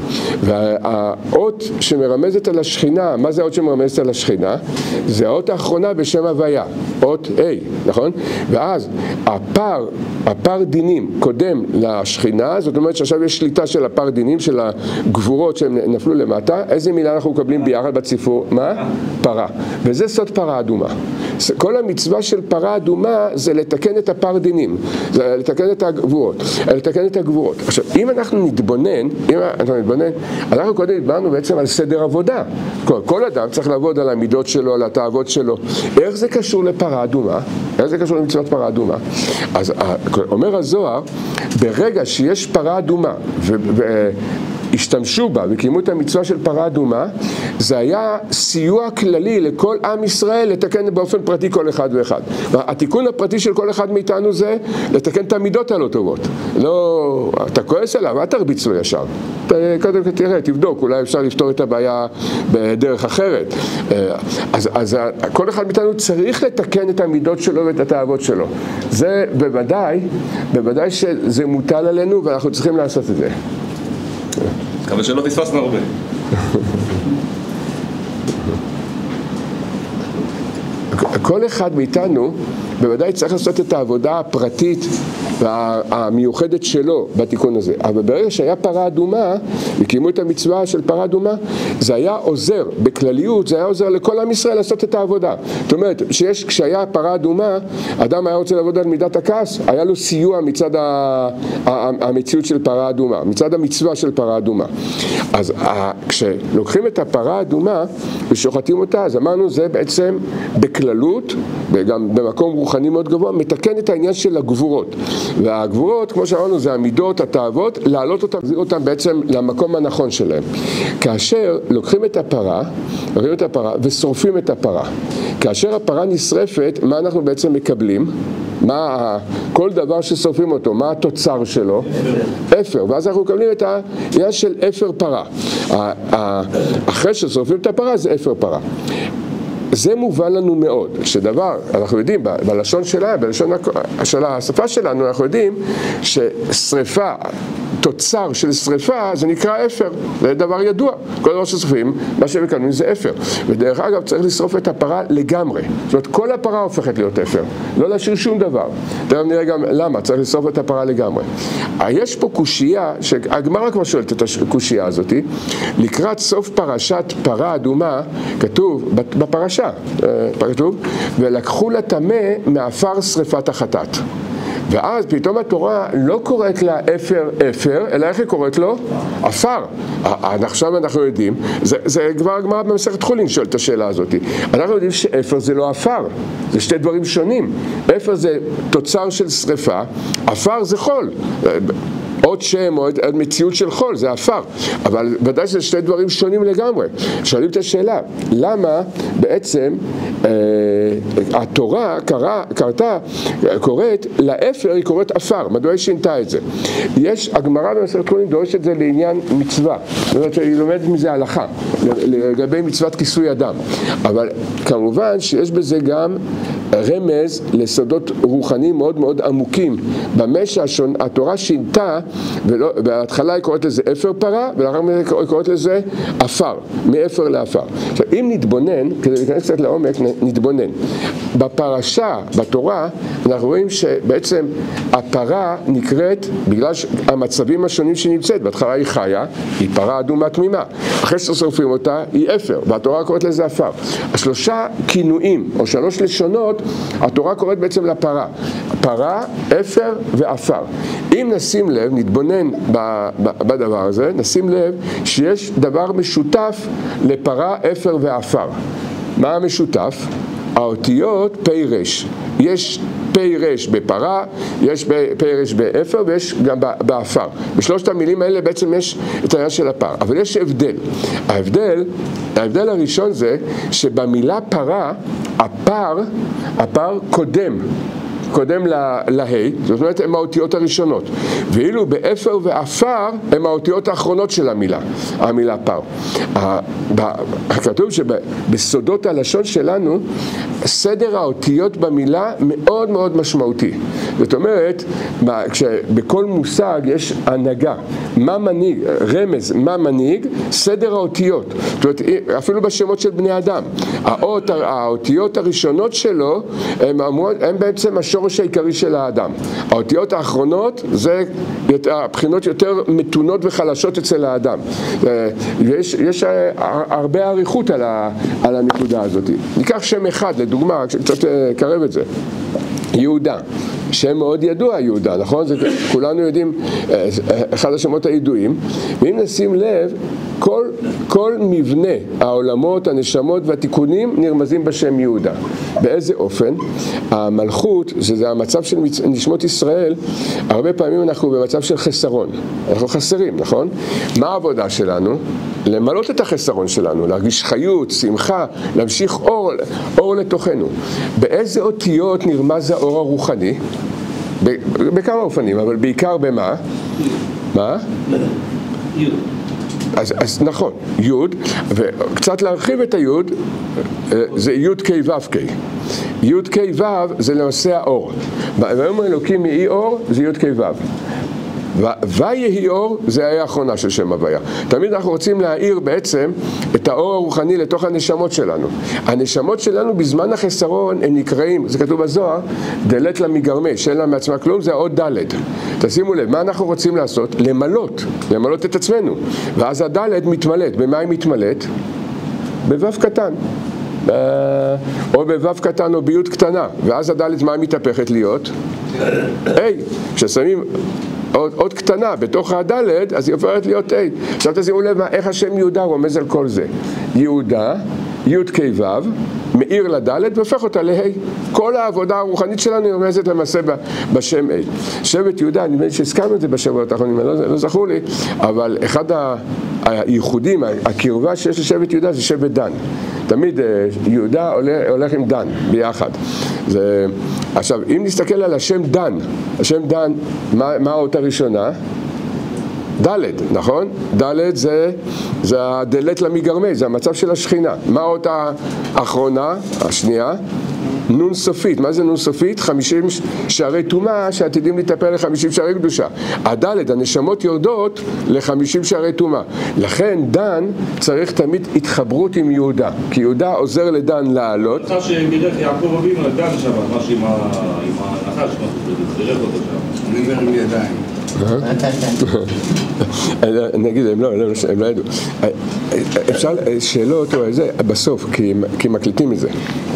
והאות שמרמזת על השכינה, מה זה האות שמרמזת על השכינה? זה האות האחרונה בשם הוויה, אות A, נכון? ואז הפר, הפר דינים קודם לשכינה, זאת אומרת שעכשיו יש שליטה של הפר דינים, של הגבורות שהם נפלו למטה. איזה מילה אנחנו מקבלים ביחד בציפור? מה? פרה. וזה סוד פרה אדומה. כל המצווה של פרה אדומה זה לתקן את הפר דינים, זה לתקן את הגבורות, לתקן את הגבורות. עכשיו, אם אנחנו נתבונן, אם אנחנו נתבונן, אנחנו קודם דיברנו בעצם על סדר עבודה. כל, כל אדם צריך לעבוד על המידות שלו, על התאוות שלו. איך זה קשור לפרה אדומה? איך זה קשור למצוות פרה אדומה? אז אומר הזוהר, ברגע שיש פרה אדומה, ו... ו השתמשו בה וקיימו את המצווה של פרה אדומה, זה היה סיוע כללי לכל עם ישראל לתקן באופן פרטי כל אחד ואחד. התיקון הפרטי של כל אחד מאיתנו זה לתקן את המידות הלא טובות. לא, אתה כועס עליו, אל תרביץ לו ישר. קודם תראה, תבדוק, אולי אפשר לפתור את הבעיה בדרך אחרת. אז, אז כל אחד מאיתנו צריך לתקן את המידות שלו ואת התאוות שלו. זה בוודאי, בוודאי שזה מוטל עלינו ואנחנו צריכים לעשות את זה. כמה שלא תספסנו הרבה. כל אחד מאיתנו בוודאי צריך לעשות את העבודה הפרטית והמיוחדת שלו בתיקון הזה. אבל ברגע שהיה פרה אדומה, וקיימו את המצווה של פרה אדומה, זה היה עוזר, בכלליות זה היה עוזר לכל עם ישראל לעשות את העבודה. זאת אומרת, שיש, כשהיה פרה אדומה, אדם היה רוצה לעבוד על מידת הכעס, היה לו סיוע מצד ה, ה, המציאות של פרה אדומה, מצד המצווה של פרה אדומה. אז ה, כשלוקחים את הפרה האדומה ושוחטים אותה, אז אמרנו זה בעצם בכללות, וגם במקום רוחני מאוד גבוה, מתקן את העניין של הגבורות. והגבורות, כמו שאמרנו, זה המידות, התאוות, להעלות אותם, להחזיר אותם בעצם למקום הנכון שלהם. כאשר לוקחים את הפרה, לוקחים את הפרה ושורפים את הפרה. כאשר הפרה נשרפת, מה אנחנו בעצם מקבלים? מה, כל דבר ששורפים אותו, מה התוצר שלו? אפר. ואז אנחנו מקבלים את העניין של אפר פרה. אחרי ששורפים את הפרה, זה אפר פרה. זה מובן לנו מאוד, שדבר, אנחנו יודעים, בלשון שלה, בלשון של השפה שלנו, אנחנו יודעים ששריפה, תוצר של שריפה, זה נקרא אפר, זה דבר ידוע. כל דבר ששרפים, מה שמקבלים זה אפר. ודרך אגב, צריך לשרוף את הפרה לגמרי. זאת אומרת, כל הפרה הופכת להיות אפר, לא להשאיר שום דבר. תראה, נראה גם למה, צריך לשרוף את הפרה לגמרי. יש פה קושייה, שהגמרא כבר שואלת את הקושייה הזאת, לקראת סוף פרשת פרה אדומה, כתוב בפרשה, כתוב, ולקחו לטמא מאפר שריפת החטאת. ואז פתאום התורה לא קוראת לה אפר אפר, אלא איך היא קוראת לו? אפר. עכשיו אנחנו יודעים, זה, זה כבר הגמרא במסכת חולין שואל את השאלה הזאת. אנחנו יודעים שאפר זה לא אפר, זה שתי דברים שונים. אפר זה תוצר של שריפה, אפר זה חול. עוד שם או עוד מציאות של חול, זה אפר. אבל ודאי שזה שני דברים שונים לגמרי. שואלים את השאלה, למה בעצם אה, התורה קרא, קראתה, קוראת לאפר, היא קוראת אפר. מדוע היא שינתה את זה? יש, הגמרא במסכת כהנים דורשת את זה לעניין מצווה. זאת אומרת, היא לומדת מזה הלכה, לגבי מצוות כיסוי אדם. אבל כמובן שיש בזה גם רמז לסודות רוחניים מאוד מאוד עמוקים. במה שהתורה שינתה, בהתחלה היא קוראת לזה אפר פרה, ולאחר מכן היא קוראת לזה אפר, מאפר לאפר. עכשיו, אם נתבונן, כדי להיכנס קצת לעומק, נתבונן. בפרשה, בתורה, אנחנו רואים שבעצם הפרה נקראת, בגלל המצבים השונים שנמצאת, בהתחלה היא חיה, היא פרה אדומה תמימה. אחרי ששורפים אותה, היא אפר, והתורה קוראת לזה אפר. השלושה כינויים, או שלוש לשונות, התורה קוראת בעצם לפרה. פרה, אפר ואפר. אם נשים לב, נתבונן בדבר הזה, נשים לב שיש דבר משותף לפרה, אפר ואפר. מה המשותף? האותיות פי רש. יש פי רש בפרה, יש פי רש באפר ויש גם באפר. בשלושת המילים האלה בעצם יש את העניין של הפר. אבל יש הבדל. ההבדל, ההבדל הראשון זה שבמילה פרה, הפר, הפר קודם. קודם להי, זאת אומרת הם האותיות הראשונות, ואילו באפר ואפר הם האותיות האחרונות של המילה, המילה פר. כתוב שבסודות הלשון שלנו סדר האותיות במילה מאוד מאוד משמעותי. זאת אומרת, בכל מושג יש הנהגה, מה מנהיג, רמז, מה מנהיג, סדר האותיות. זאת אומרת, אפילו בשמות של בני אדם, האות, האותיות הראשונות שלו הם, הם בעצם השורש העיקרי של האדם. האותיות האחרונות זה הבחינות יותר מתונות וחלשות אצל האדם. ויש יש הרבה עריכות על, ה, על הנקודה הזאת. ניקח שם אחד, לדוגמה, קצת קרב את זה. יהודה. שם מאוד ידוע יהודה, נכון? זה, כולנו יודעים, אחד השמות הידועים. ואם נשים לב, כל, כל מבנה, העולמות, הנשמות והתיקונים נרמזים בשם יהודה. באיזה אופן? המלכות, שזה המצב של נשמות ישראל, הרבה פעמים אנחנו במצב של חסרון. אנחנו חסרים, נכון? מה העבודה שלנו? למלות את החסרון שלנו, להרגיש חיות, שמחה, להמשיך אור, אור לתוכנו. באיזה אותיות נרמז האור הרוחני? בכמה אופנים, אבל בעיקר במה? מה? יוד. אז, אז נכון, יוד, וקצת להרחיב את היוד, זה יוד קי וו קי. יוד קי וו זה לנושא האור. ויאמר אלוקים יהי אור, זה יוד קי וו. ויהי אור זה היה האחרונה של שם הוויה. תמיד אנחנו רוצים להאיר בעצם את האור הרוחני לתוך הנשמות שלנו. הנשמות שלנו בזמן החסרון הם נקראים, זה כתוב בזוהר, דלת למגרמי, שאין לה מעצמה כלום, זה עוד דלת. תשימו לב, מה אנחנו רוצים לעשות? למלות, למלות את עצמנו. ואז הדלת מתמלאת. במה היא מתמלאת? בוו קטן. או בוו קטן או ביוד קטנה. ואז הדלת מה היא מתהפכת להיות? היי, כששמים עוד, עוד קטנה בתוך הדלת, אז היא הופכת להיות היי. עכשיו תשימו לב איך השם יהודה רומז על כל זה. יהודה, יוד קי וו, מאיר לדלת והופך אותה להי. כל העבודה הרוחנית שלנו רומזת למעשה בשם היי. שבט יהודה, אני מבין שהזכרנו את זה בשבועות האחרונים, לא, לא זכור לי, אבל אחד הייחודים, הקרבה שיש לשבט יהודה זה שבט דן. תמיד יהודה הולך עם דן ביחד. זה, עכשיו, אם נסתכל על השם דן, השם דן, מה, מה האות הראשונה? דלת, נכון? דלת זה, זה הדלת למגרמי, זה המצב של השכינה. מה האות האחרונה, השנייה? נון סופית. מה זה נון סופית? חמישים שערי תומה שעתידים להתאפר לחמישים שערי קדושה. הדלת, הנשמות יורדות לחמישים שערי תומה. לכן דן צריך תמיד התחברות עם יהודה, כי יהודה עוזר לדן לעלות. עכשיו שבירך יעקב אבינו על דן שם, משהו עם הנחש, בירך אותו שם. אני אומר עם ידיים. נגיד, הם לא, הם לא ידעו. אפשר שאלות או איזה, בסוף, כי מקליטים את זה.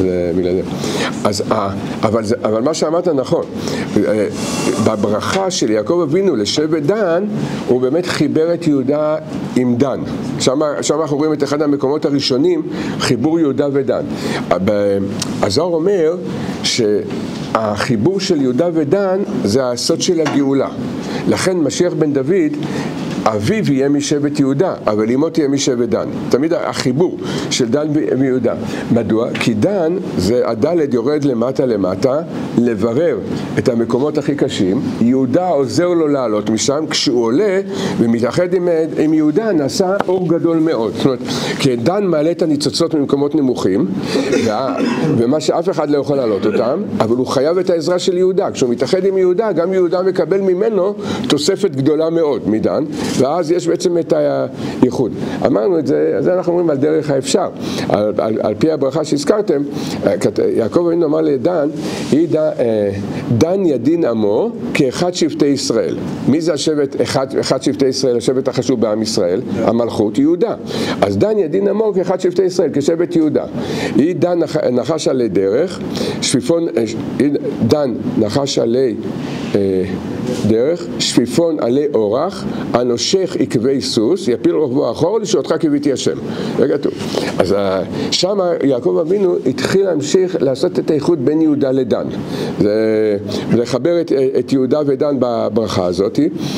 אבל מה שאמרת נכון, בברכה של יעקב אבינו לשבט דן, הוא באמת חיבר את יהודה עם דן. שם אנחנו רואים את אחד המקומות הראשונים, חיבור יהודה ודן. הזוהר אומר שהחיבור של יהודה ודן זה הסוד של הגאולה. לכן משיח בן דוד, אביו יהיה משבט יהודה, אבל אמו תהיה משבט דן. תמיד החיבור של דן ויהודה. מדוע? כי דן, זה הדלת יורד למטה למטה, לברר את המקומות הכי קשים. יהודה עוזר לו לעלות משם, כשהוא עולה ומתאחד עם, עם יהודה, נעשה אור גדול מאוד. זאת אומרת, כי דן מעלה את הניצוצות ממקומות נמוכים, ומה שאף אחד לא יכול לעלות אותם, אבל הוא חייב את העזרה של יהודה. כשהוא מתאחד עם יהודה, גם יהודה מקבל ממנו תוספת גדולה מאוד מדן, ואז יש בעצם את הייחוד. אמרנו את זה, זה אנחנו אומרים על דרך האפשר. על, על, על פי הברכה שהזכרתם, יעקב אבינו אמר לדן, ידע, דן ידין עמו כאחד שבטי ישראל. מי זה השבט, אחד, אחד שבטי ישראל, השבט החשוב בעם ישראל? המלכות, יהודה. אז דן ידין עמו כאחד שבטי ישראל, כשבט יהודה. היא דן נחש עלי דרך, שפיפון, דן נחש עלי דרך, שפיפון עלי אורח, הנושך עקבי סוס, יפיל רוחבו אחור, לשאותך כביתי השם. רגע טוב. אז שם יעקב אבינו התחיל להמשיך לעשות את האיחוד בין יהודה לדן. זה לחבר את, את יהודה ודן בברכה הזאת.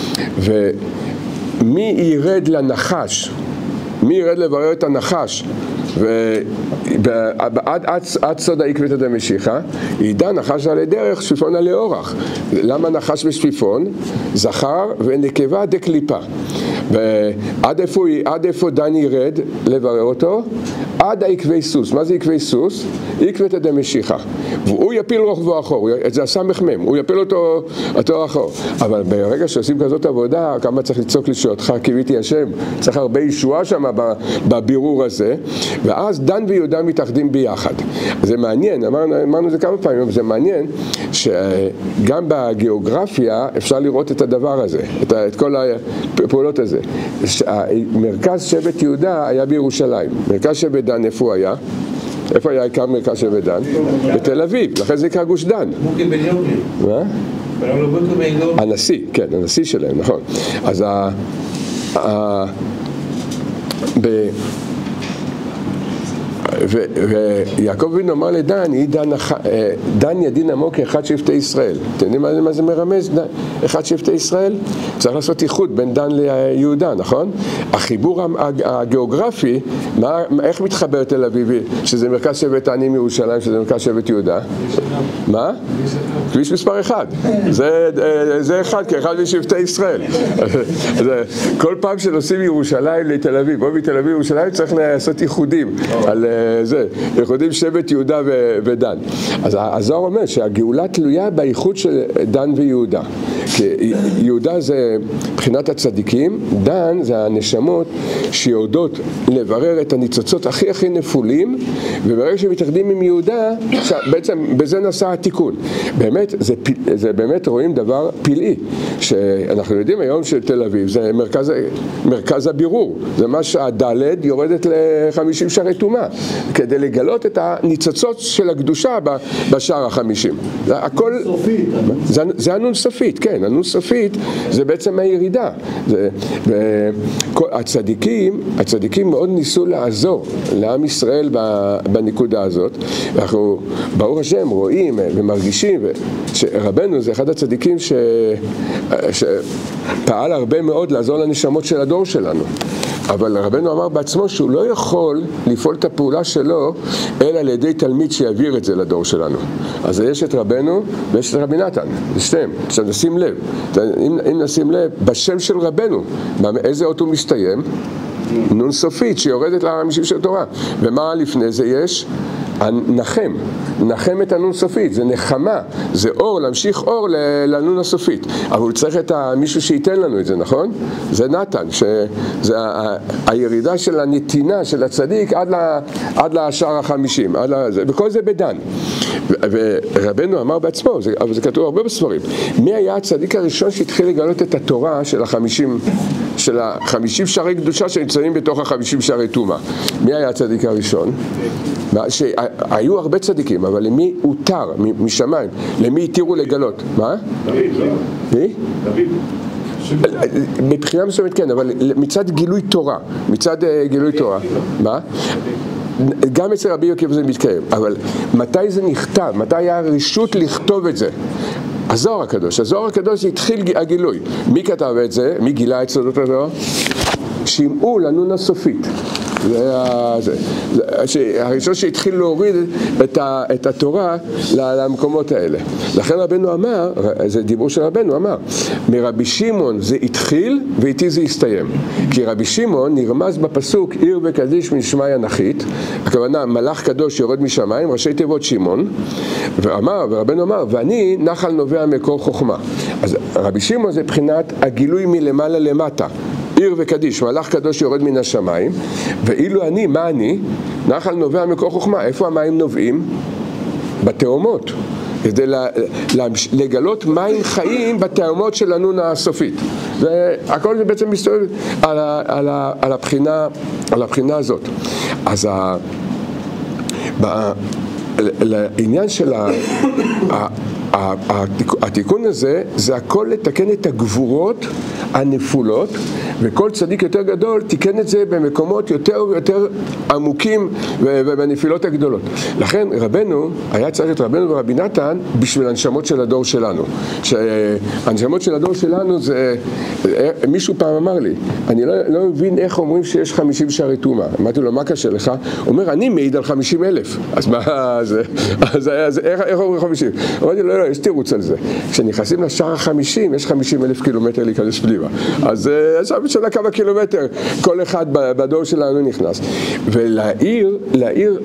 ומי ירד לנחש? מי ירד לברר את הנחש? ועד סוד העקבית דמשיחא, ידע נחש עלי דרך, שפיפון עלי אורח. למה נחש ושפיפון? זכר ונקבה דקליפה. ועד איפה, עד איפה דן ירד לברר אותו? עד העקבי סוס. מה זה עקבי סוס? עקבית דמשיחא. והוא יפיל רוחבו אחור, זה הסמך מם, הוא יפיל אותו, אותו אחור. אבל ברגע שעושים כזאת עבודה, כמה צריך לצעוק לשאותך קיוויתי השם, צריך הרבה ישועה שם בבירור הזה, ואז דן ויהודה מתאחדים ביחד. זה מעניין, אמרנו, אמרנו זה כמה פעמים, זה מעניין שגם בגיאוגרפיה אפשר לראות את הדבר הזה, את, את כל הפעולות הזה. מרכז שבט יהודה היה בירושלים, מרכז שבט דן איפה הוא היה? איפה היה עיקר מרכז שבט דן? בתל אביב, לכן זה נקרא גוש דן. מה? הנשיא, כן, הנשיא שלהם, נכון. אז ה... ויעקב אבינו אמר לדן, דן ידין עמו כאחד שבטי ישראל. אתם יודעים מה זה מרמז? אחד שבטי ישראל? צריך לעשות איחוד בין דן ליהודה, נכון? החיבור הגיאוגרפי, איך מתחבר תל אביב, שזה מרכז שבט דן עם ירושלים, שזה מרכז שבט יהודה? מה? כביש מספר אחד. זה אחד, כאחד משבטי ישראל. כל פעם שנוסעים מירושלים לתל אביב, או מתל אביב לירושלים, צריך לעשות איחודים על זה, ייחודים שבט יהודה ודן. אז הזוהר אומר שהגאולה תלויה באיחוד של דן ויהודה. כי יהודה זה מבחינת הצדיקים, דן זה הנשמות שיורדות לברר את הניצוצות הכי הכי נפולים, וברגע שמתאחדים עם יהודה, בעצם בזה נעשה התיקון. באמת, זה, זה באמת רואים דבר פלאי, שאנחנו יודעים היום שתל אביב זה מרכז, מרכז הבירור, זה מה שהדלת יורדת ל-חמישים שערי טומאה, כדי לגלות את הניצוצות של הקדושה בשער החמישים. זה הכל, זה, זה הנון סופית, כן, הנון סופית זה בעצם הירידה. זה, הצדיקים, הצדיקים מאוד ניסו לעזור לעם ישראל בנקודה הזאת. אנחנו, ברוך השם, רואים ומרגישים שרבנו זה אחד הצדיקים ש, שפעל הרבה מאוד לעזור לנשמות של הדור שלנו. אבל רבנו אמר בעצמו שהוא לא יכול לפעול את הפעולה שלו אלא על ידי תלמיד שיעביר את זה לדור שלנו. אז יש את רבנו ויש את רבי נתן, זה שתיהם. עכשיו נשים לב, אם, אם נשים לב, בשם של רבנו, איזה אות הוא מסתיים? נון סופית שיורדת לרמישים של תורה. ומה לפני זה יש? הנחם, נחם את הנון סופית, זה נחמה, זה אור, להמשיך אור לנון הסופית. אבל הוא צריך את מישהו שייתן לנו את זה, נכון? זה נתן, שזה הירידה של הנתינה של הצדיק עד, לה, עד לשער החמישים, עד לזה, וכל זה בדן. ורבנו אמר בעצמו, זה, אבל זה כתוב הרבה בספרים, מי היה הצדיק הראשון שהתחיל לגלות את התורה של החמישים, של החמישים שערי קדושה שנמצאים בתוך החמישים שערי טומאה? מי היה הצדיק הראשון? שהיו הרבה צדיקים, אבל למי הותר משמיים? למי התירו לגלות? מה? דוד, לא? מי? דוד. מבחינה מסוימת כן, אבל מצד גילוי תורה, מצד גילוי תורה. מה? גם אצל רבי עקיבא זה מתקיים, אבל מתי זה נכתב? מתי היה הרשות לכתוב את זה? הזוהר הקדוש. הזוהר הקדוש התחיל הגילוי. מי כתב את זה? מי גילה את סודות הזוהר? שמעו לנון הסופית. זה הראשון שהתחיל להוריד את, ה, את התורה למקומות האלה. לכן רבנו אמר, זה דיבור של רבנו, אמר, מרבי שמעון זה התחיל ואיתי זה הסתיים. כי רבי שמעון נרמז בפסוק עיר וקדיש משמי הנחית, הכוונה מלאך קדוש יורד משמיים, ראשי תיבות שמעון, ואמר, ורבנו אמר, ואני נחל נובע מקור חוכמה. אז רבי שמעון זה בחינת הגילוי מלמעלה למטה. עיר וקדיש, מלאך קדוש יורד מן השמיים, ואילו אני, מה אני? נחל נובע מקור חוכמה. איפה המים נובעים? בתאומות. כדי לגלות מים חיים בתאומות של הנון הסופית. הכל זה בעצם מסתובב על, על, על, הבחינה, על הבחינה הזאת. אז ה, ב, לעניין של ה, ה, התיקון הזה, זה הכל לתקן את הגבורות הנפולות, וכל צדיק יותר גדול תיקן את זה במקומות יותר ויותר עמוקים ובנפילות הגדולות. לכן רבנו, היה צריך את רבנו ורבי נתן בשביל הנשמות של הדור שלנו. שהנשמות של הדור שלנו זה, מישהו פעם אמר לי, אני לא, לא מבין איך אומרים שיש חמישים שערי טומאה. אמרתי לו, מה קשה לך? הוא אומר, אני מעיד על חמישים אלף. אז מה זה? אז, אז איך, איך אומרים חמישים? אמרתי לו, לא, לא, יש תירוץ על זה. כשנכנסים לשער החמישים, יש חמישים אלף קילומטר להיכנס פנימה. אז עכשיו בשנה כמה קילומטר כל אחד בדור שלנו נכנס. ולעיר, לעיר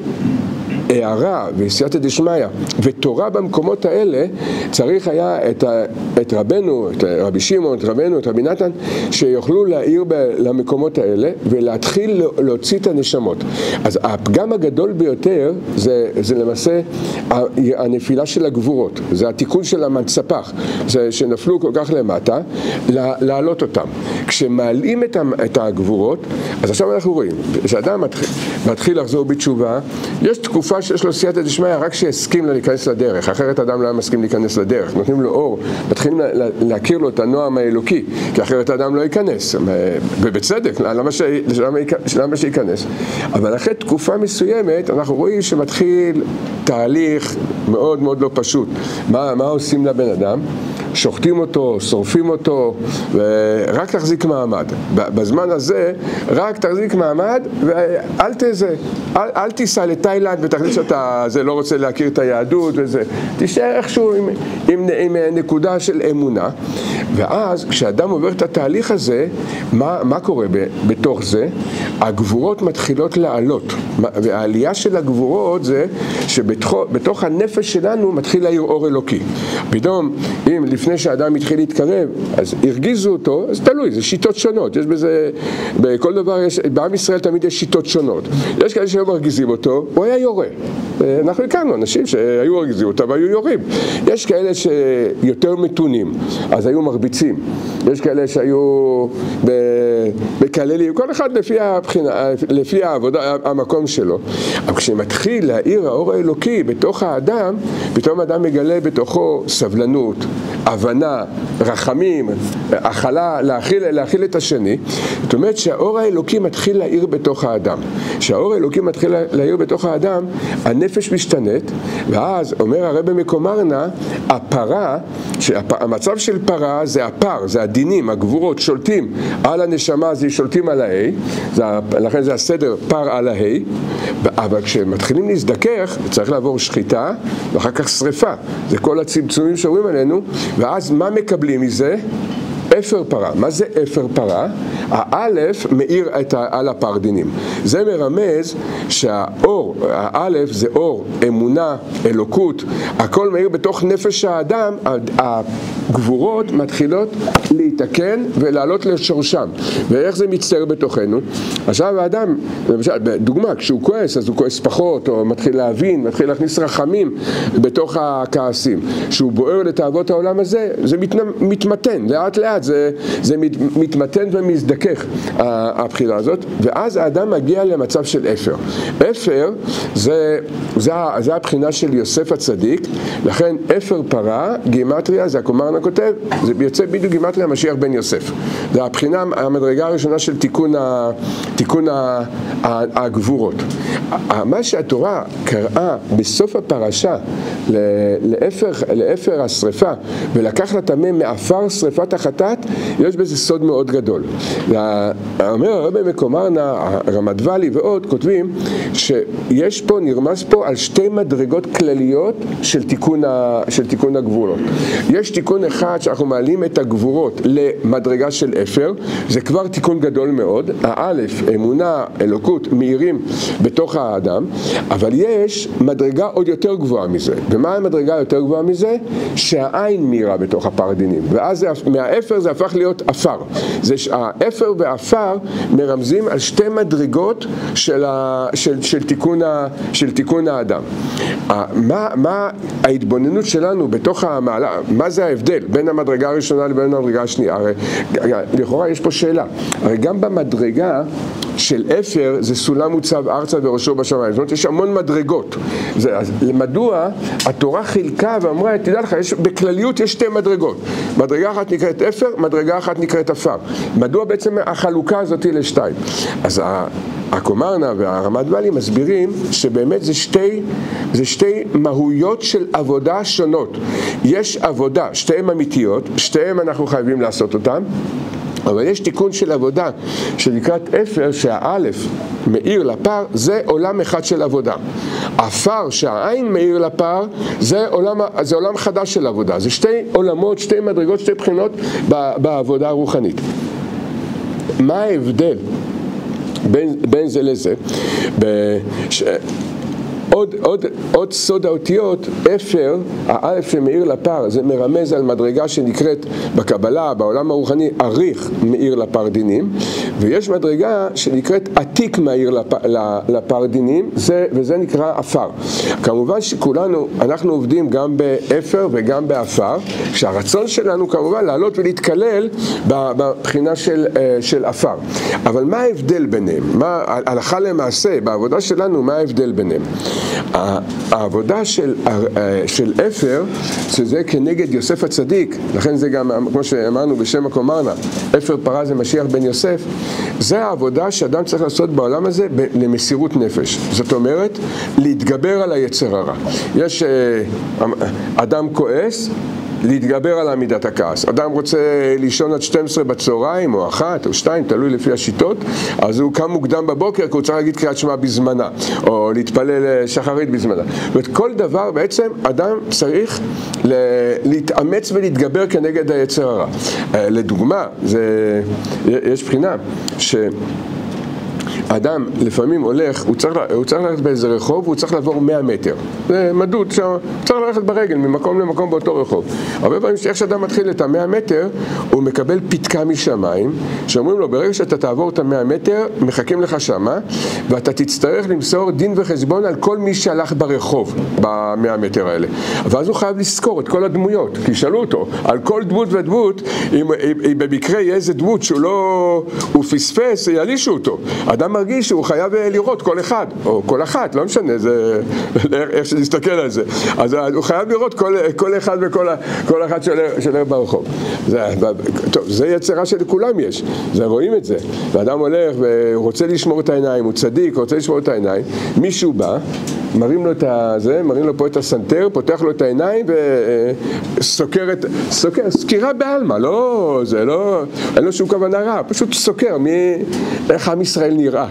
הערה וסייעתא דשמיא ותורה במקומות האלה, צריך היה את, ה, את רבנו, את רבי שמעון, את רבנו, את רבי נתן, שיוכלו להעיר ב, למקומות האלה ולהתחיל להוציא את הנשמות. אז הפגם הגדול ביותר זה, זה למעשה הנפילה של הגבורות, זה התיקון של המנצפח, זה שנפלו כל כך למטה, להעלות אותם. כשמעלים את, את הגבורות, אז עכשיו אנחנו רואים, כשאדם מתחיל, מתחיל לחזור בתשובה, יש תקופה שיש לו סייעתא דשמיא רק שהסכים לה להיכנס לדרך, אחרת אדם לא היה מסכים להיכנס לדרך, נותנים לו אור, מתחילים להכיר לו את הנועם האלוקי, כי אחרת אדם לא ייכנס, ובצדק, למה, ש... למה שייכנס? אבל אחרי תקופה מסוימת אנחנו רואים שמתחיל תהליך מאוד מאוד לא פשוט. מה, מה עושים לבן אדם? שוחטים אותו, שורפים אותו, ורק תחזיק מעמד. בזמן הזה, רק תחזיק מעמד, ואל תזה, אל, אל תיסע לתאילנד ותחליט שאתה זה, לא רוצה להכיר את היהדות וזה. תישאר איכשהו עם, עם, עם נקודה של אמונה. ואז, כשאדם עובר את התהליך הזה, מה, מה קורה ב, בתוך זה? הגבורות מתחילות לעלות. והעלייה של הגבורות זה שבתוך הנפש שלנו מתחיל להעיר אור אלוקי. פתאום, אם לפני שהאדם התחיל להתקרב, אז הרגיזו אותו, אז תלוי, זה שיטות שונות. יש בזה, בכל דבר, יש, בעם ישראל תמיד יש שיטות שונות. יש כאלה שהיו מרגיזים אותו, הוא היה יורה. אנחנו הכרנו אנשים שהיו מרגיזים אותו, והיו יורים. יש כאלה שיותר מתונים, אז היו מרביצים. יש כאלה שהיו בקללים, כל אחד לפי הבחינה, לפי העבודה, המקום שלו. אבל כשמתחיל להאיר האור האלוקי בתוך האדם, פתאום האדם מגלה בתוכו סבלנות, הבנה, רחמים, אכלה, להכיל, להכיל את השני. זאת אומרת שהאור האלוקי מתחיל להאיר בתוך האדם. כשהאור האלוקי מתחיל להאיר בתוך האדם, הנפש משתנית, ואז אומר הרב מקומרנה, הפרה, המצב של פרה זה הפר, זה הדינים, הגבורות שולטים על הנשמה, זה שולטים על ההי, לכן זה הסדר פר על ההי, אבל כשמתחילים להזדכך, צריך לעבור שחיטה, ואחר כך שריפה. זה כל הצמצומים שאומרים עלינו, ואז מה מקבלים מזה? אפר פרה. מה זה אפר פרה? האלף מאיר את על הפר דינים. זה מרמז שהאור, האלף זה אור, אמונה, אלוקות, הכל מאיר בתוך נפש האדם, הגבורות מתחילות להתקן ולעלות לשורשם. ואיך זה מצטער בתוכנו? עכשיו האדם, למשל, דוגמה, כשהוא כועס, אז הוא כועס פחות, או מתחיל להבין, מתחיל להכניס רחמים בתוך הכעסים. כשהוא בוער לתאוות העולם הזה, זה מתמתן, לאט לאט, זה, זה מתמתן ומזדכך, הבחירה הזאת, ואז האדם מגיע למצב של אפר. אפר זה, זה, זה הבחינה של יוסף הצדיק, לכן אפר פרה, גימטריה, זה הקומרנה הרמב"ן כותב, זה יוצא בדיוק גימטריה משיח בן יוסף. זה הבחינה, המדרגה הראשונה של תיקון, ה, תיקון ה, ה, הגבורות. מה שהתורה קראה בסוף הפרשה לאפר, לאפר השריפה, ולקח לטמא מאפר שריפת החטאת, יש בזה סוד מאוד גדול. אומר הרבי מקומרנה, רמדוולי ועוד, כותבים שיש פה, נרמז פה על שתי מדרגות כלליות של תיקון, ה, של תיקון הגבורות. יש תיקון אחד שאנחנו מעלים את הגבורות למדרגה של אפר, זה כבר תיקון גדול מאוד. האלף, אמונה, אלוקות, מאירים בתוך האדם, אבל יש מדרגה עוד יותר גבוהה מזה. ומה המדרגה יותר גבוהה מזה? שהעין מאירה בתוך הפרדינים. ואז זה, מהאפר זה הפך להיות אפר. זה האפר והאפר מרמזים על שתי מדרגות של, ה, של, של, תיקון, ה, של תיקון האדם. מה, מה ההתבוננות שלנו בתוך המעלה, מה זה ההבדל בין המדרגה הראשונה לבין המדרגה השנייה? הרי לכאורה יש פה שאלה. הרי גם במדרגה של אפר זה סולם מוצב ארצה וראשו בשמיים. זאת אומרת, יש המון מדרגות. זה, אז מדוע התורה חילקה ואמרה, תדע לך, יש, בכלליות יש שתי מדרגות. מדרגה אחת נקראת אפר, מדרגה אחת נקראת אפר. מדוע בעצם החלוקה הזאת היא לשתיים? אז הקומרנה והרמדוולי מסבירים שבאמת זה שתי, זה שתי מהויות של עבודה שונות. יש עבודה, שתיהן אמיתיות, שתיהן אנחנו חייבים לעשות אותן, אבל יש תיקון של עבודה שלקראת אפר שהאלף מאיר לפר, זה עולם אחד של עבודה. אפר שהעין מאיר לפר, זה עולם, זה עולם חדש של עבודה. זה שתי עולמות, שתי מדרגות, שתי בחינות בעבודה הרוחנית. מה ההבדל בין, בין זה לזה? בש... עוד, עוד, עוד סוד האותיות, אפר, האלף שמאיר לפר, זה מרמז על מדרגה שנקראת בקבלה, בעולם הרוחני, אריך מאיר לפר דינים, ויש מדרגה שנקראת עתיק מאיר לפ, לפר דינים, זה, וזה נקרא אפר. כמובן שכולנו, אנחנו עובדים גם באפר וגם באפר, שהרצון שלנו כמובן לעלות ולהתקלל בבחינה של, של אפר. אבל מה ההבדל ביניהם? מה, הלכה למעשה, בעבודה שלנו, מה ההבדל ביניהם? העבודה של, של אפר, שזה כנגד יוסף הצדיק, לכן זה גם, כמו שאמרנו בשם הקומרנה, אפר פרה זה משיח בן יוסף, זה העבודה שאדם צריך לעשות בעולם הזה למסירות נפש. זאת אומרת, להתגבר על היצר הרע. יש אדם כועס, להתגבר על עמידת הכעס. אדם רוצה לישון עד שתים עשרה בצהריים, או אחת, או שתיים, תלוי לפי השיטות, אז הוא קם מוקדם בבוקר, כי הוא צריך להגיד קריאת שמע בזמנה, או להתפלל שחרית בזמנה. ואת כל דבר בעצם אדם צריך להתאמץ ולהתגבר כנגד היצר הרע. לדוגמה, זה, יש בחינה ש... אדם לפעמים הולך, הוא צריך, הוא צריך ללכת באיזה רחוב, הוא צריך לעבור מאה מטר. זה מדוד שם, הוא צריך ללכת ברגל ממקום למקום באותו רחוב. הרבה פעמים שאיך שאדם מתחיל את המאה מטר, הוא מקבל פתקה משמיים, שאומרים לו, ברגע שאתה תעבור את המאה מטר, מחכים לך שמה, ואתה תצטרך למסור דין וחשבון על כל מי שהלך ברחוב, במאה מטר האלה. ואז הוא חייב לזכור את כל הדמויות, כי שאלו אותו, על כל דמות ודמות, אם, אם, אם במקרה יהיה איזה דמות שהוא לא, הוא פספס, יעלישו אותו. אדם מרגיש שהוא חייב לראות כל אחד, או כל אחת, לא משנה, זה, איך שנסתכל על זה. אז הוא חייב לראות כל, כל אחד וכל כל אחד שלך ברחוב. זה, טוב, זה יצרה שלכולם יש, זה רואים את זה. ואדם הולך ורוצה לשמור את העיניים, הוא צדיק, רוצה לשמור את העיניים, מישהו בא, מרים לו את זה, מרים לו פה את הסנטר, פותח לו את העיניים וסוקר את, סוקר, סקירה בעלמה, לא, זה לא, אין לו שום כוונה רע, פשוט סוקר מי, איך עם ישראל נראה,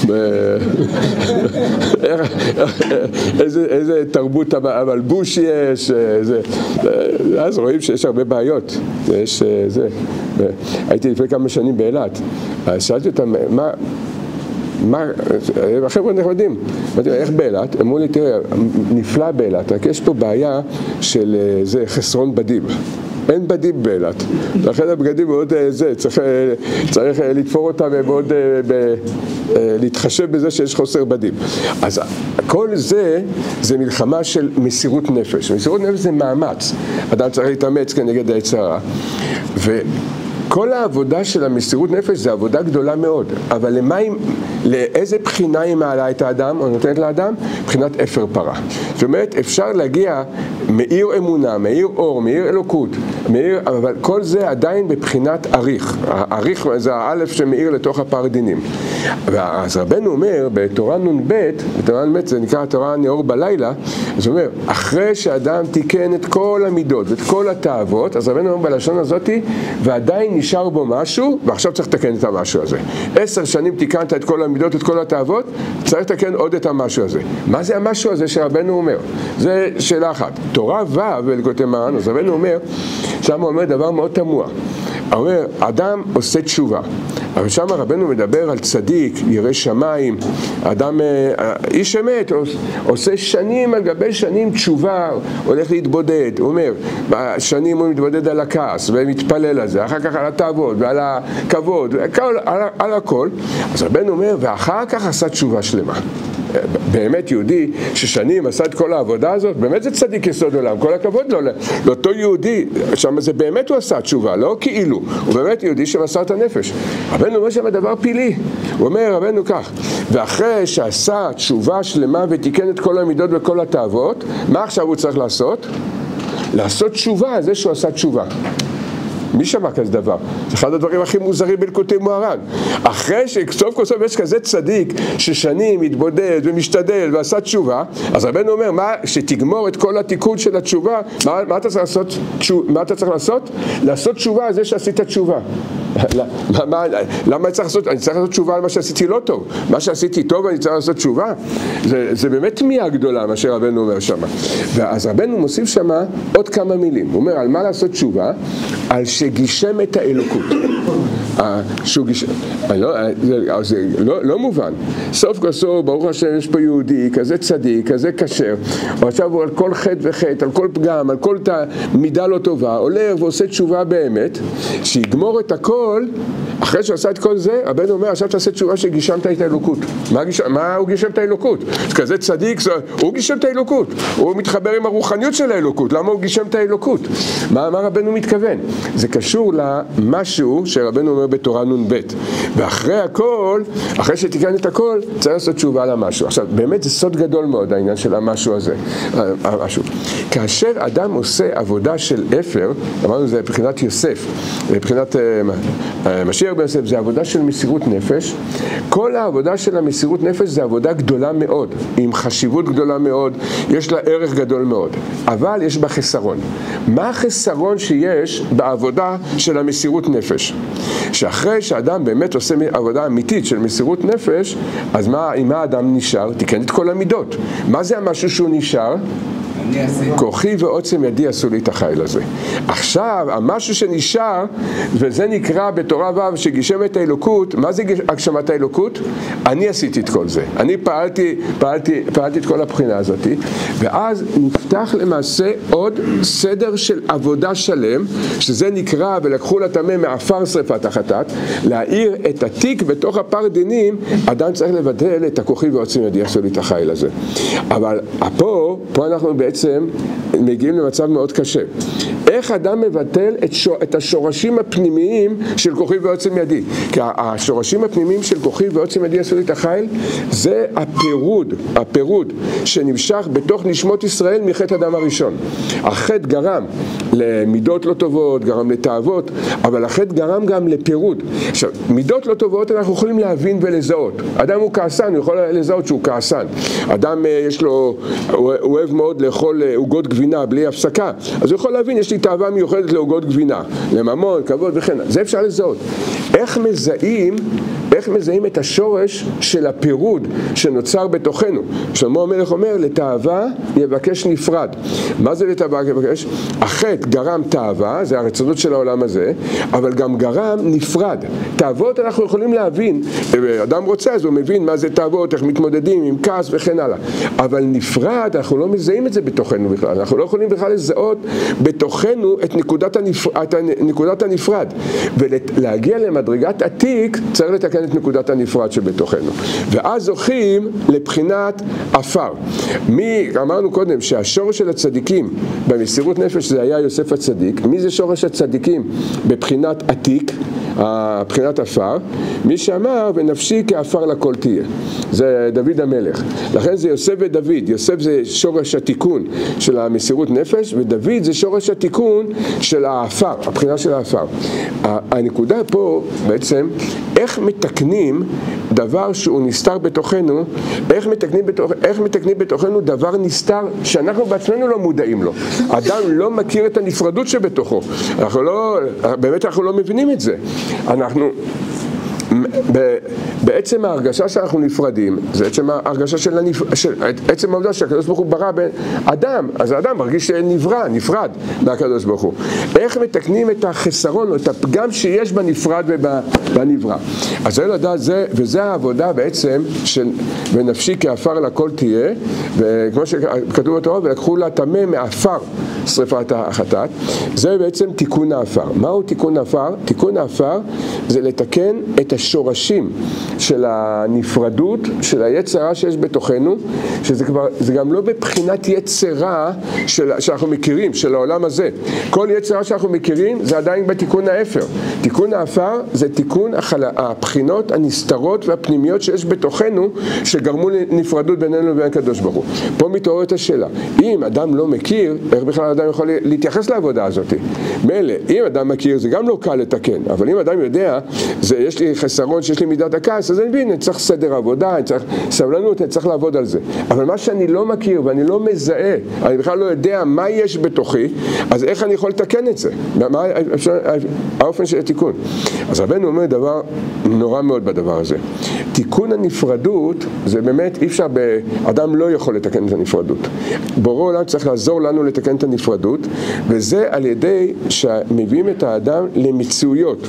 איזה, איזה תרבות המלבוש יש, זה, אז רואים שיש הרבה בעיות, יש זה, הייתי לפני כמה שנים באילת, שאלתי אותם, מה, מה, החבר'ה נחמדים, איך באילת? אמרו לי, תראה, נפלא באילת, רק יש פה בעיה של זה, חסרון בדים. אין בדים באילת. לכן הבגדים מאוד זה, צריך, צריך לתפור אותם ומאוד להתחשב בזה שיש חוסר בדים. אז כל זה, זה מלחמה של מסירות נפש. מסירות נפש זה מאמץ. אדם צריך להתאמץ כנגד היצר הרע. ו... כל העבודה של המסירות נפש זה עבודה גדולה מאוד, אבל למה, לאיזה בחינה היא מעלה את האדם או נותנת לאדם? בחינת אפר פרה. זאת אומרת, אפשר להגיע מאיר אמונה, מאיר אור, מאיר אלוקות, מאיר, אבל כל זה עדיין בבחינת אריך. אריך זה האלף שמאיר לתוך הפרדינים. אז רבנו אומר, בתורה נ"ב, בתורה נ"ב זה נקרא התורה נאור בלילה, אז הוא אומר, אחרי שאדם תיקן את כל המידות ואת כל התאוות, אז רבנו אומר בלשון הזאת, ועדיין נשאר בו משהו, ועכשיו צריך לתקן את המשהו הזה. עשר שנים תיקנת את כל המידות, את כל התאוות, צריך לתקן עוד את המשהו הזה. מה זה המשהו הזה שרבנו אומר? זה שאלה אחת. תורה ו' בליקוטי מרן, אז רבנו אומר, שם הוא אומר דבר מאוד תמוה. הוא אומר, אדם עושה תשובה. אבל שם רבנו מדבר על צדיק, ירא שמיים, אדם, איש אמת, עושה שנים על גבי שנים תשובה, הולך להתבודד. הוא אומר, שנים הוא מתבודד על הכעס ומתפלל על זה, אחר כך על התאוות ועל הכבוד, על, על, על הכל. אז רבנו אומר, ואחר כך עשה תשובה שלמה. באמת יהודי ששנים עשה את כל העבודה הזאת, באמת זה צדיק יסוד עולם, כל הכבוד לו, לאותו יהודי, שם זה באמת הוא עשה תשובה, לא כאילו, הוא באמת יהודי שמסר את הנפש. רבנו אומר שם דבר פילי, הוא אומר רבנו כך, ואחרי שעשה תשובה שלמה ותיקן את כל המידות וכל התאוות, מה עכשיו הוא צריך לעשות? לעשות תשובה, זה שהוא עשה תשובה. מי שמע כזה דבר? זה אחד הדברים הכי מוזרים בליקוטי מוהר"ן. אחרי שסוף כל סוף יש כזה צדיק ששנים מתבודד ומשתדל ועשה תשובה, אז רבנו אומר, מה, שתגמור את כל התיקון של התשובה, מה, מה אתה צריך לעשות? מה אתה צריך לעשות? לעשות תשובה על זה שעשית תשובה. מה, מה, למה אני צריך לעשות? אני צריך לעשות תשובה על מה שעשיתי לא טוב. מה שעשיתי טוב אני צריך לעשות תשובה? זה, זה באמת תמיהה גדולה מה שרבנו אומר שם. ואז רבנו מוסיף שם עוד כמה מילים. הוא אומר, על מה לעשות תשובה? על שגישם את האלוקות. שהוא גישם, לא, זה, זה לא, לא מובן. סוף כל סוף, ברוך השם, יש פה יהודי, כזה צדיק, כזה כשר, עכשיו הוא על כל חטא וחטא, על כל פגם, על כל מידה לא טובה, הולך ועושה תשובה באמת, שיגמור את הכל, אחרי שעשה את כל זה, הבן אומר, עכשיו תעשה תשובה שגישמת את האלוקות. מה, גיש, מה הוא גישם את האלוקות? כזה צדיק, הוא גישם את האלוקות. הוא מתחבר עם הרוחניות של האלוקות. למה הוא גישם את האלוקות? מה, מה רבנו מתכוון? זה קשור למשהו שרבנו אומר בתורה נ"ב. ואחרי הכל, אחרי שתיקן את הכל, צריך לעשות תשובה למשהו. עכשיו, באמת זה סוד גדול מאוד העניין של המשהו הזה. המשהו. כאשר אדם עושה עבודה של אפר, אמרנו זה מבחינת יוסף, מבחינת משיח בן יוסף, זה עבודה של מסירות נפש. כל העבודה של המסירות נפש זה עבודה גדולה מאוד, עם חשיבות גדולה מאוד, יש לה ערך גדול מאוד. אבל יש בה חסרון. מה החסרון שיש בעבודה של המסירות נפש? שאחרי שאדם באמת עושה עבודה אמיתית של מסירות נפש, אז מה, עם מה האדם נשאר? תיקן את כל המידות. מה זה המשהו שהוא נשאר? כוחי ועוצם ידי עשו לי את החיל הזה. עכשיו, המשהו שנשאר, וזה נקרא בתורה ו' שגישם את האלוקות, מה זה הגשמת האלוקות? אני עשיתי את כל זה. אני פעלתי, פעלתי, פעלתי את כל הבחינה הזאת, ואז נפתח למעשה עוד סדר של עבודה שלם, שזה נקרא, ולקחו לטמא מעפר שרפת החטאת, להאיר את התיק בתוך הפרדינים, אדם צריך לבדל את הכוחי ועוצם ידי עשו לי את החיל הזה. אבל פה, פה אנחנו בעצם בעצם מגיעים למצב מאוד קשה. איך אדם מבטל את, שור, את השורשים הפנימיים של כוחי ועוצם ידי? כי השורשים הפנימיים של כוחי ועוצם ידי עשו לי את החיל, זה הפירוד, הפירוד שנמשך בתוך נשמות ישראל מחטא אדם הראשון. החטא גרם למידות לא טובות, גרם לתאוות, אבל החטא גרם גם לפירוד. עכשיו, מידות לא טובות אנחנו יכולים להבין ולזהות. אדם הוא כעסן, הוא יכול לזהות שהוא כעסן. אדם יש לו, הוא אוהב מאוד לאכול עוגות גבינה בלי הפסקה, אז הוא יכול להבין, יש לי תאווה מיוחדת לעוגות גבינה, לממון, כבוד וכן, זה אפשר לזהות. איך מזהים, איך מזהים את השורש של הפירוד שנוצר בתוכנו? שלמה המלך אומר, לתאווה יבקש נפרד. מה זה לתאווה יבקש? החטא גרם תאווה, זה הרצונות של העולם הזה, אבל גם גרם נפרד. תאוות אנחנו יכולים להבין, אדם רוצה אז הוא מבין מה זה תאוות, איך מתמודדים עם כעס וכן הלאה. אבל נפרד, אנחנו לא מזהים את זה בתוכנו בכלל. אנחנו לא יכולים בכלל לזהות בתוכנו את נקודת, הנפר... את נקודת הנפרד. ולהגיע למדרגת עתיק, צריך לתקן את את נקודת הנפרד שבתוכנו. ואז זוכים לבחינת אפר. מי, אמרנו קודם שהשורש של הצדיקים במסירות נפש זה היה יוסף הצדיק. מי זה שורש הצדיקים בבחינת עתיק, בחינת אפר? מי שאמר ונפשי כאפר לכל תהיה. זה דוד המלך. לכן זה יוסף ודוד. יוסף זה שורש התיקון של המסירות נפש, ודוד זה שורש התיקון של האפר, הבחינה של האפר. הנקודה פה בעצם, איך מתקנים דבר שהוא נסתר בתוכנו, איך מתקנים, בתוך, איך מתקנים בתוכנו דבר נסתר שאנחנו בעצמנו לא מודעים לו. אדם לא מכיר את הנפרדות שבתוכו. אנחנו לא, באמת אנחנו לא מבינים את זה. אנחנו... בעצם ההרגשה שאנחנו נפרדים, זה עצם ההרגשה של, הנפ... של עצם העובדה שהקדוש ברוך הוא ברא בין אדם, אז האדם מרגיש נברא, נפרד מהקדוש ברוך הוא. איך מתקנים את החסרון או את הפגם שיש בנפרד ובנברא? אז זה לדעת זה, וזה העבודה בעצם של ונפשי כאפר לכל תהיה, וכמו שכתוב בתורה, ולקחו לה טמא מאפר שריפת החטאת. זה בעצם תיקון האפר. מהו תיקון האפר? תיקון האפר זה לתקן את השורשים של הנפרדות, של היצרה שיש בתוכנו, שזה כבר, זה גם לא בבחינת יצרה של, שאנחנו מכירים, של העולם הזה. כל יצרה שאנחנו מכירים זה עדיין בתיקון האפר. תיקון האפר זה תיקון החל... הבחינות הנסתרות והפנימיות שיש בתוכנו, שגרמו לנפרדות בינינו לבין הקדוש ברוך הוא. פה מתעוררת השאלה, אם אדם לא מכיר, איך בכלל אדם יכול להתייחס לעבודה הזאת? מילא, אם אדם מכיר, זה גם לא קל לתקן, אבל אם אדם יודע, זה, יש לי חסרון שיש לי מידת הכעס, אז אני מבין, אני צריך סדר עבודה, אני צריך סבלנות, אני צריך לעבוד על זה. אבל מה שאני לא מכיר ואני לא מזהה, אני בכלל לא יודע מה יש בתוכי, אז איך אני יכול לתקן את זה? מה האופן של התיקון? אז רבנו אומר דבר נורא מאוד בדבר הזה. תיקון הנפרדות, זה באמת, אי אפשר, אדם לא יכול לתקן את הנפרדות. בורא עולם צריך לעזור לנו לתקן את הנפרדות, וזה על ידי שמביאים את האדם למציאויות,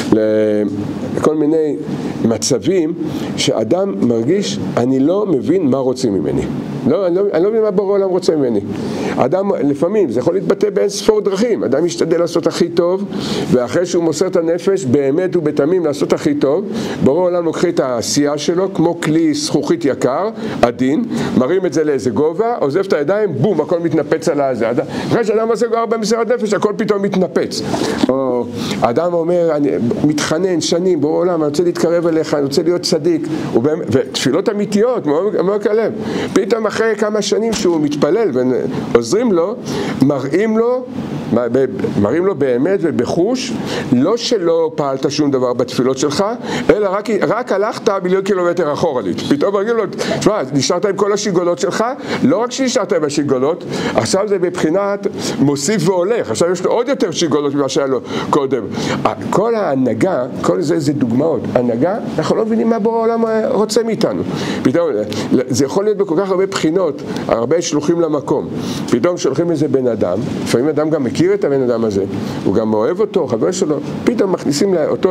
לכל מיני מצבים שאדם מרגיש, אני לא מבין מה רוצים ממני. לא, אני, לא, אני לא מבין מה בורא עולם רוצה ממני. אדם, לפעמים, זה יכול להתבטא באין ספור דרכים. אדם משתדל לעשות הכי טוב, ואחרי שהוא מוסר את הנפש, באמת ובתמים לעשות הכי טוב, בורא עולם לוקח את העשייה שלו, כמו כלי זכוכית יקר, עדין, מרים את זה לאיזה גובה, עוזב את הידיים, בום, הכל מתנפץ על הזה. אחרי שאדם עושה כבר במסירת נפש, הכל פתאום מתנפץ. או אדם אומר, אני מתחנן שנים, בורא עולם, אני רוצה להתקרב אליך, אני רוצה להיות צדיק, ובאמת, ותפילות אמיתיות, מעומק הלב. פתאום אחרי כמה שנים שהוא מתפלל ועוזרים לו, מראים לו, מראים לו באמת ובחוש, לא שלא פעלת שום דבר בתפילות שלך, אלא רק, רק הלכת מיליון קילומטר אחורנית. פתאום מראים לו, תשמע, נשארת עם כל השיגולות שלך, לא רק שנשארת עם השיגולות, עכשיו זה בבחינת מוסיף והולך, עכשיו יש לו עוד יותר שיגולות ממה שהיה לו קודם. כל ההנהגה, כל זה זה דוגמאות, הנהגה, אנחנו לא מבינים מה בורא העולם רוצה מאיתנו. פתאום, זה יכול להיות בכל כך הרבה בחינות, הרבה שלוחים למקום. פתאום שולחים איזה בן אדם, לפעמים אדם גם מכיר את הבן אדם הזה, הוא גם אוהב אותו, חבר שלו, פתאום מכניסים לאותו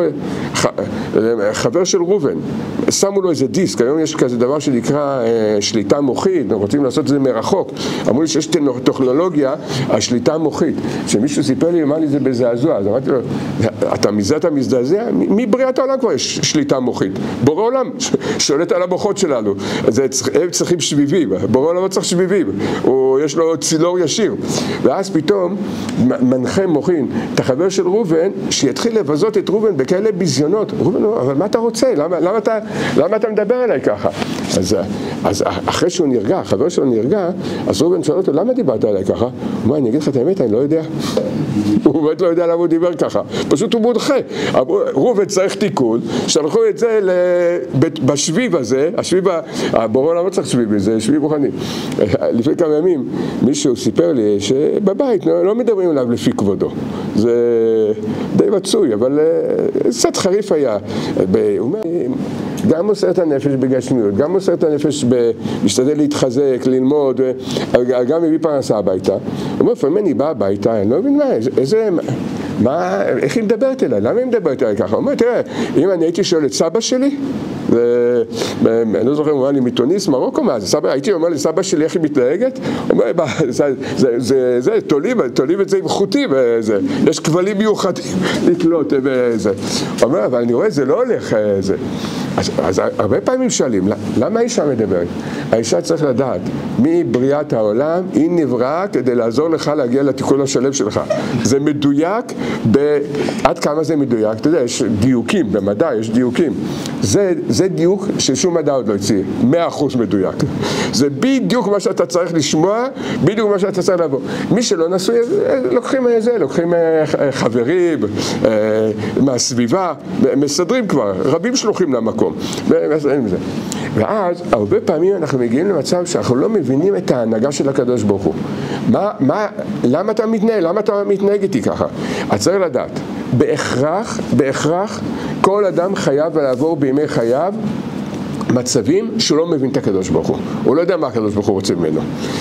חבר של רובן, שמו לו איזה דיסק, היום יש כזה דבר שנקרא אה, שליטה מוחית, רוצים לעשות את זה מרחוק, אמרו לי שיש טכנולוגיה, השליטה המוחית, שמישהו סיפר לי, אמר לי זה בזעזוע, אז אמרתי לו, אתה מזה אתה מזדעזע? מבריאת העולם כבר יש שליטה מוחית, בורא עולם שולט על המוחות שלנו, זה, הם צריכים שביבים, בורא עולם לא צריך שביבים, הוא, יש לו צינור ישיר, ואז פתאום מנחה מוחין את החבר של רובן, שיתחיל לבזות את רובן בכאלה ביזיונות. רובן, אבל מה אתה רוצה? למה, למה, אתה, למה אתה מדבר אליי ככה? אז, אז אחרי שהוא נרגע, החבר שלו נרגע, אז רובן שואל אותו, למה דיברת אליי ככה? הוא אומר, אני אגיד לך את האמת, אני לא יודע. הוא באמת לא יודע למה הוא דיבר ככה. פשוט הוא מודחה. רובן צריך תיקון, שלחו את זה בשביב הזה, השביב, הבורא עולם לא צריך שביב, זה שביב רוחני. לפני כמה ימים, מישהו סיפר לי שבבית לא מדברים עליו לפי כבודו. זה די מצוי, אבל קצת חריף היה. הוא אומר, גם מוסר את הנפש בגשמיות, גם מוסר את הנפש להשתדל להתחזק, ללמוד, גם מביא פרנסה הביתה. הוא אומר, לפעמים אני בא הביתה, אני לא מבין מה, איזה... מה, איך היא מדברת אליי? למה היא מדברת אליי ככה? הוא אומר, תראה, אם אני הייתי שואל את סבא שלי, אני לא זוכר, הוא אומר לי מתוניס, מרוקו, מה זה? הייתי אומר לסבא שלי איך היא מתנהגת? הוא אומר, זה, תולים את זה עם חוטים, יש כבלים מיוחדים לקלוט וזה. הוא אומר, אבל אני רואה, זה לא הולך, זה. אז, אז הרבה פעמים שואלים, למה האישה מדברת? האישה צריך לדעת, מבריאת העולם היא נבראה כדי לעזור לך להגיע לתיקון השלם שלך. זה מדויק, ב... עד כמה זה מדויק? אתה יודע, יש דיוקים, במדע יש דיוקים. זה, זה דיוק ששום מדע עוד לא הציע, מאה אחוז מדויק. זה בדיוק מה שאתה צריך לשמוע, בדיוק מה שאתה צריך לעבור. מי שלא נשוי, לוקחים זה, לוקחים חברים, מהסביבה, מסדרים כבר, רבים שלוחים למקום. ואז הרבה פעמים אנחנו מגיעים למצב שאנחנו לא מבינים את ההנהגה של הקדוש ברוך הוא. מה, מה, למה אתה מתנהג? למה אתה מתנהג איתי ככה? אז צריך לדעת, בהכרח, בהכרח, כל אדם חייב לעבור בימי חייו מצבים שהוא לא מבין את הקדוש ברוך הוא. הוא לא יודע מה הקדוש ברוך הוא רוצה ממנו.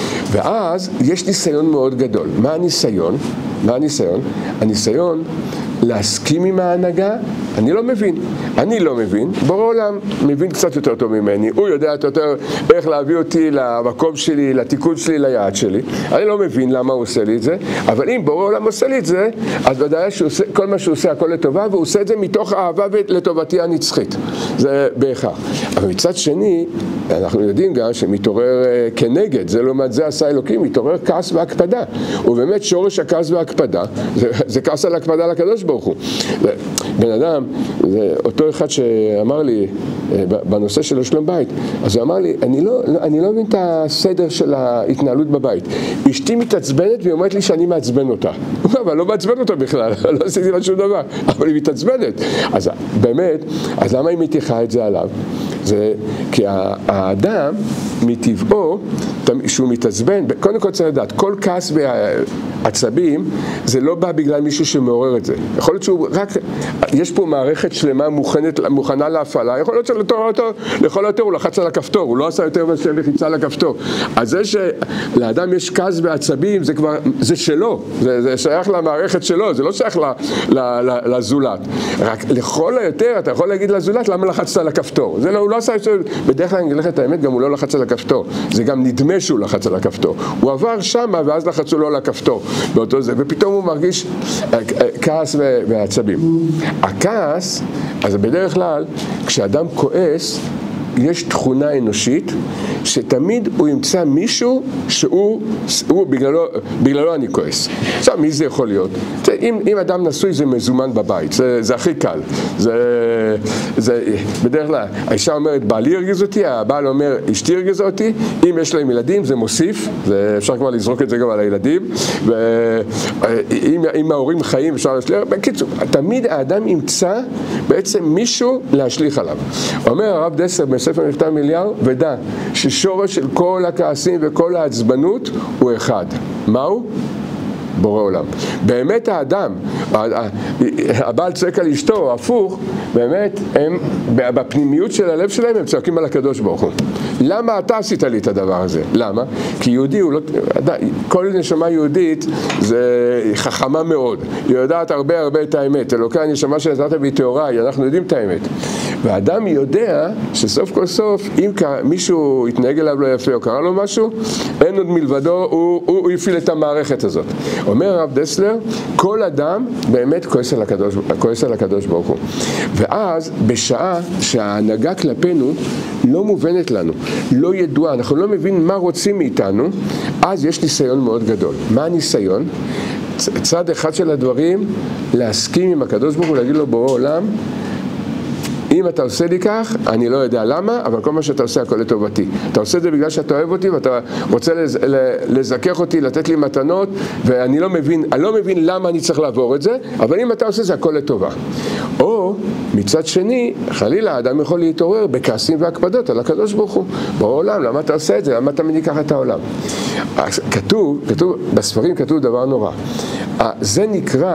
ואז יש ניסיון מאוד גדול. מה הניסיון? מה הניסיון? הניסיון להסכים עם ההנהגה, אני לא מבין. אני לא מבין, בורא עולם מבין קצת יותר טוב ממני, הוא יודע יותר איך להביא אותי למקום שלי, לתיקון שלי, ליעד שלי. אני לא מבין למה הוא עושה לי את זה, אבל אם בורא עולם עושה לי את זה, אז ודאי שכל מה שהוא עושה הכל לטובה, והוא עושה את זה מתוך אהבה לטובתי הנצחית. זה בהכרח. אבל מצד שני, אנחנו יודעים גם שמתעורר כנגד, זה לא מעט זה עשה אלוקים, מתעורר כעס והקפדה. ובאמת שורש הכעס והקפדה, זה, זה כעס על הקפדה לקדוש ברוך הוא. בן אדם, זה אותו אחד שאמר לי בנושא של השלום בית, אז הוא אמר לי, אני לא, אני לא מבין את הסדר של ההתנהלות בבית. אשתי מתעצבנת והיא אומרת לי שאני מעצבן אותה. אבל לא מעצבן אותה בכלל, לא עשיתי לה שום דבר, אבל היא מתעצבנת. אז באמת, אז למה היא מתיחה את זה עליו? זה כי האדם מטבעו, שהוא מתעצבן, קודם כל צריך לדעת, כל כעס ועצבים, זה לא בא בגלל מישהו שמעורר את זה. יכול להיות שהוא רק, יש פה מערכת שלמה מוכנת, מוכנה להפעלה, יכול להיות שלכל יותר הוא לחץ על הכפתור, הוא לא עשה יותר משל לחיצה על הכפתור. אז זה שלאדם יש כעס ועצבים, זה כבר, זה שלו, זה, זה שייך למערכת שלו, זה לא שייך ל, ל, ל, לזולת. רק לכל היותר, אתה יכול להגיד לזולת, למה לחצת על הכפתור? זה לא, הוא לא עשה, בדרך כלל אני אגיד לך את האמת, גם הוא לא לחץ על הכפתור. זה גם נדמה שהוא לחץ על הכפתור. הוא עבר שמה ואז לחצו לו על הכפתור. באותו זה, ופתאום הוא מרגיש כעס ועצבים. הכעס, אז בדרך כלל, כשאדם כועס, יש תכונה אנושית שתמיד הוא ימצא מישהו שהוא, הוא, בגללו, בגללו אני כועס. עכשיו, מי זה יכול להיות? זה, אם, אם אדם נשוי זה מזומן בבית, זה, זה הכי קל. זה, זה, בדרך כלל, האישה אומרת, בעלי הרגיז אותי, הבעל אומר, אשתי הרגיזה אותי, אם יש להם ילדים זה מוסיף, זה, אפשר כבר לזרוק את זה גם על הילדים, ואם אם ההורים חיים אפשר להשליח, בקיצור, תמיד האדם ימצא בעצם מישהו להשליך עליו. אומר הרב דסלר בספר מכתב מיליאר, ודע ששורש של כל הכעסים וכל העצבנות הוא אחד. מהו? בורא עולם. באמת האדם, הבעל צועק על אשתו, הפוך, באמת הם, בפנימיות של הלב שלהם הם צועקים על הקדוש ברוך הוא. למה אתה עשית לי את הדבר הזה? למה? כי יהודי הוא לא, כל נשמה יהודית זה חכמה מאוד. היא יודעת הרבה הרבה את האמת. אלוקי הנשמה שנתת בי טהורה, אנחנו יודעים את האמת. והאדם יודע שסוף כל סוף, אם מישהו יתנהג אליו לא יפה או קרא לו משהו, אין עוד מלבדו, הוא, הוא, הוא יפעיל את המערכת הזאת. אומר הרב דסלר, כל אדם באמת כועס על הקדוש, כועס על הקדוש ברוך הוא. ואז בשעה שההנהגה כלפינו לא מובנת לנו, לא ידועה, אנחנו לא מבין מה רוצים מאיתנו, אז יש ניסיון מאוד גדול. מה הניסיון? צד אחד של הדברים, להסכים עם הקדוש ברוך הוא, להגיד לו בורא עולם, אם אתה עושה לי כך, אני לא יודע למה, אבל כל מה שאתה עושה הכל לטובתי. אתה עושה את זה בגלל שאתה אוהב אותי, ואתה רוצה לז, לזכך אותי, לתת לי מתנות, ואני לא מבין, אני לא מבין למה אני צריך לעבור את זה, אבל אם אתה עושה זה הכל לטובה. או מצד שני, חלילה, האדם יכול להתעורר בכעסים והקפדות על הקדוש ברוך הוא. בעולם, למה אתה עושה את זה? למה אתה מניקח את העולם? כתוב, כתוב, בספרים כתוב דבר נורא. זה נקרא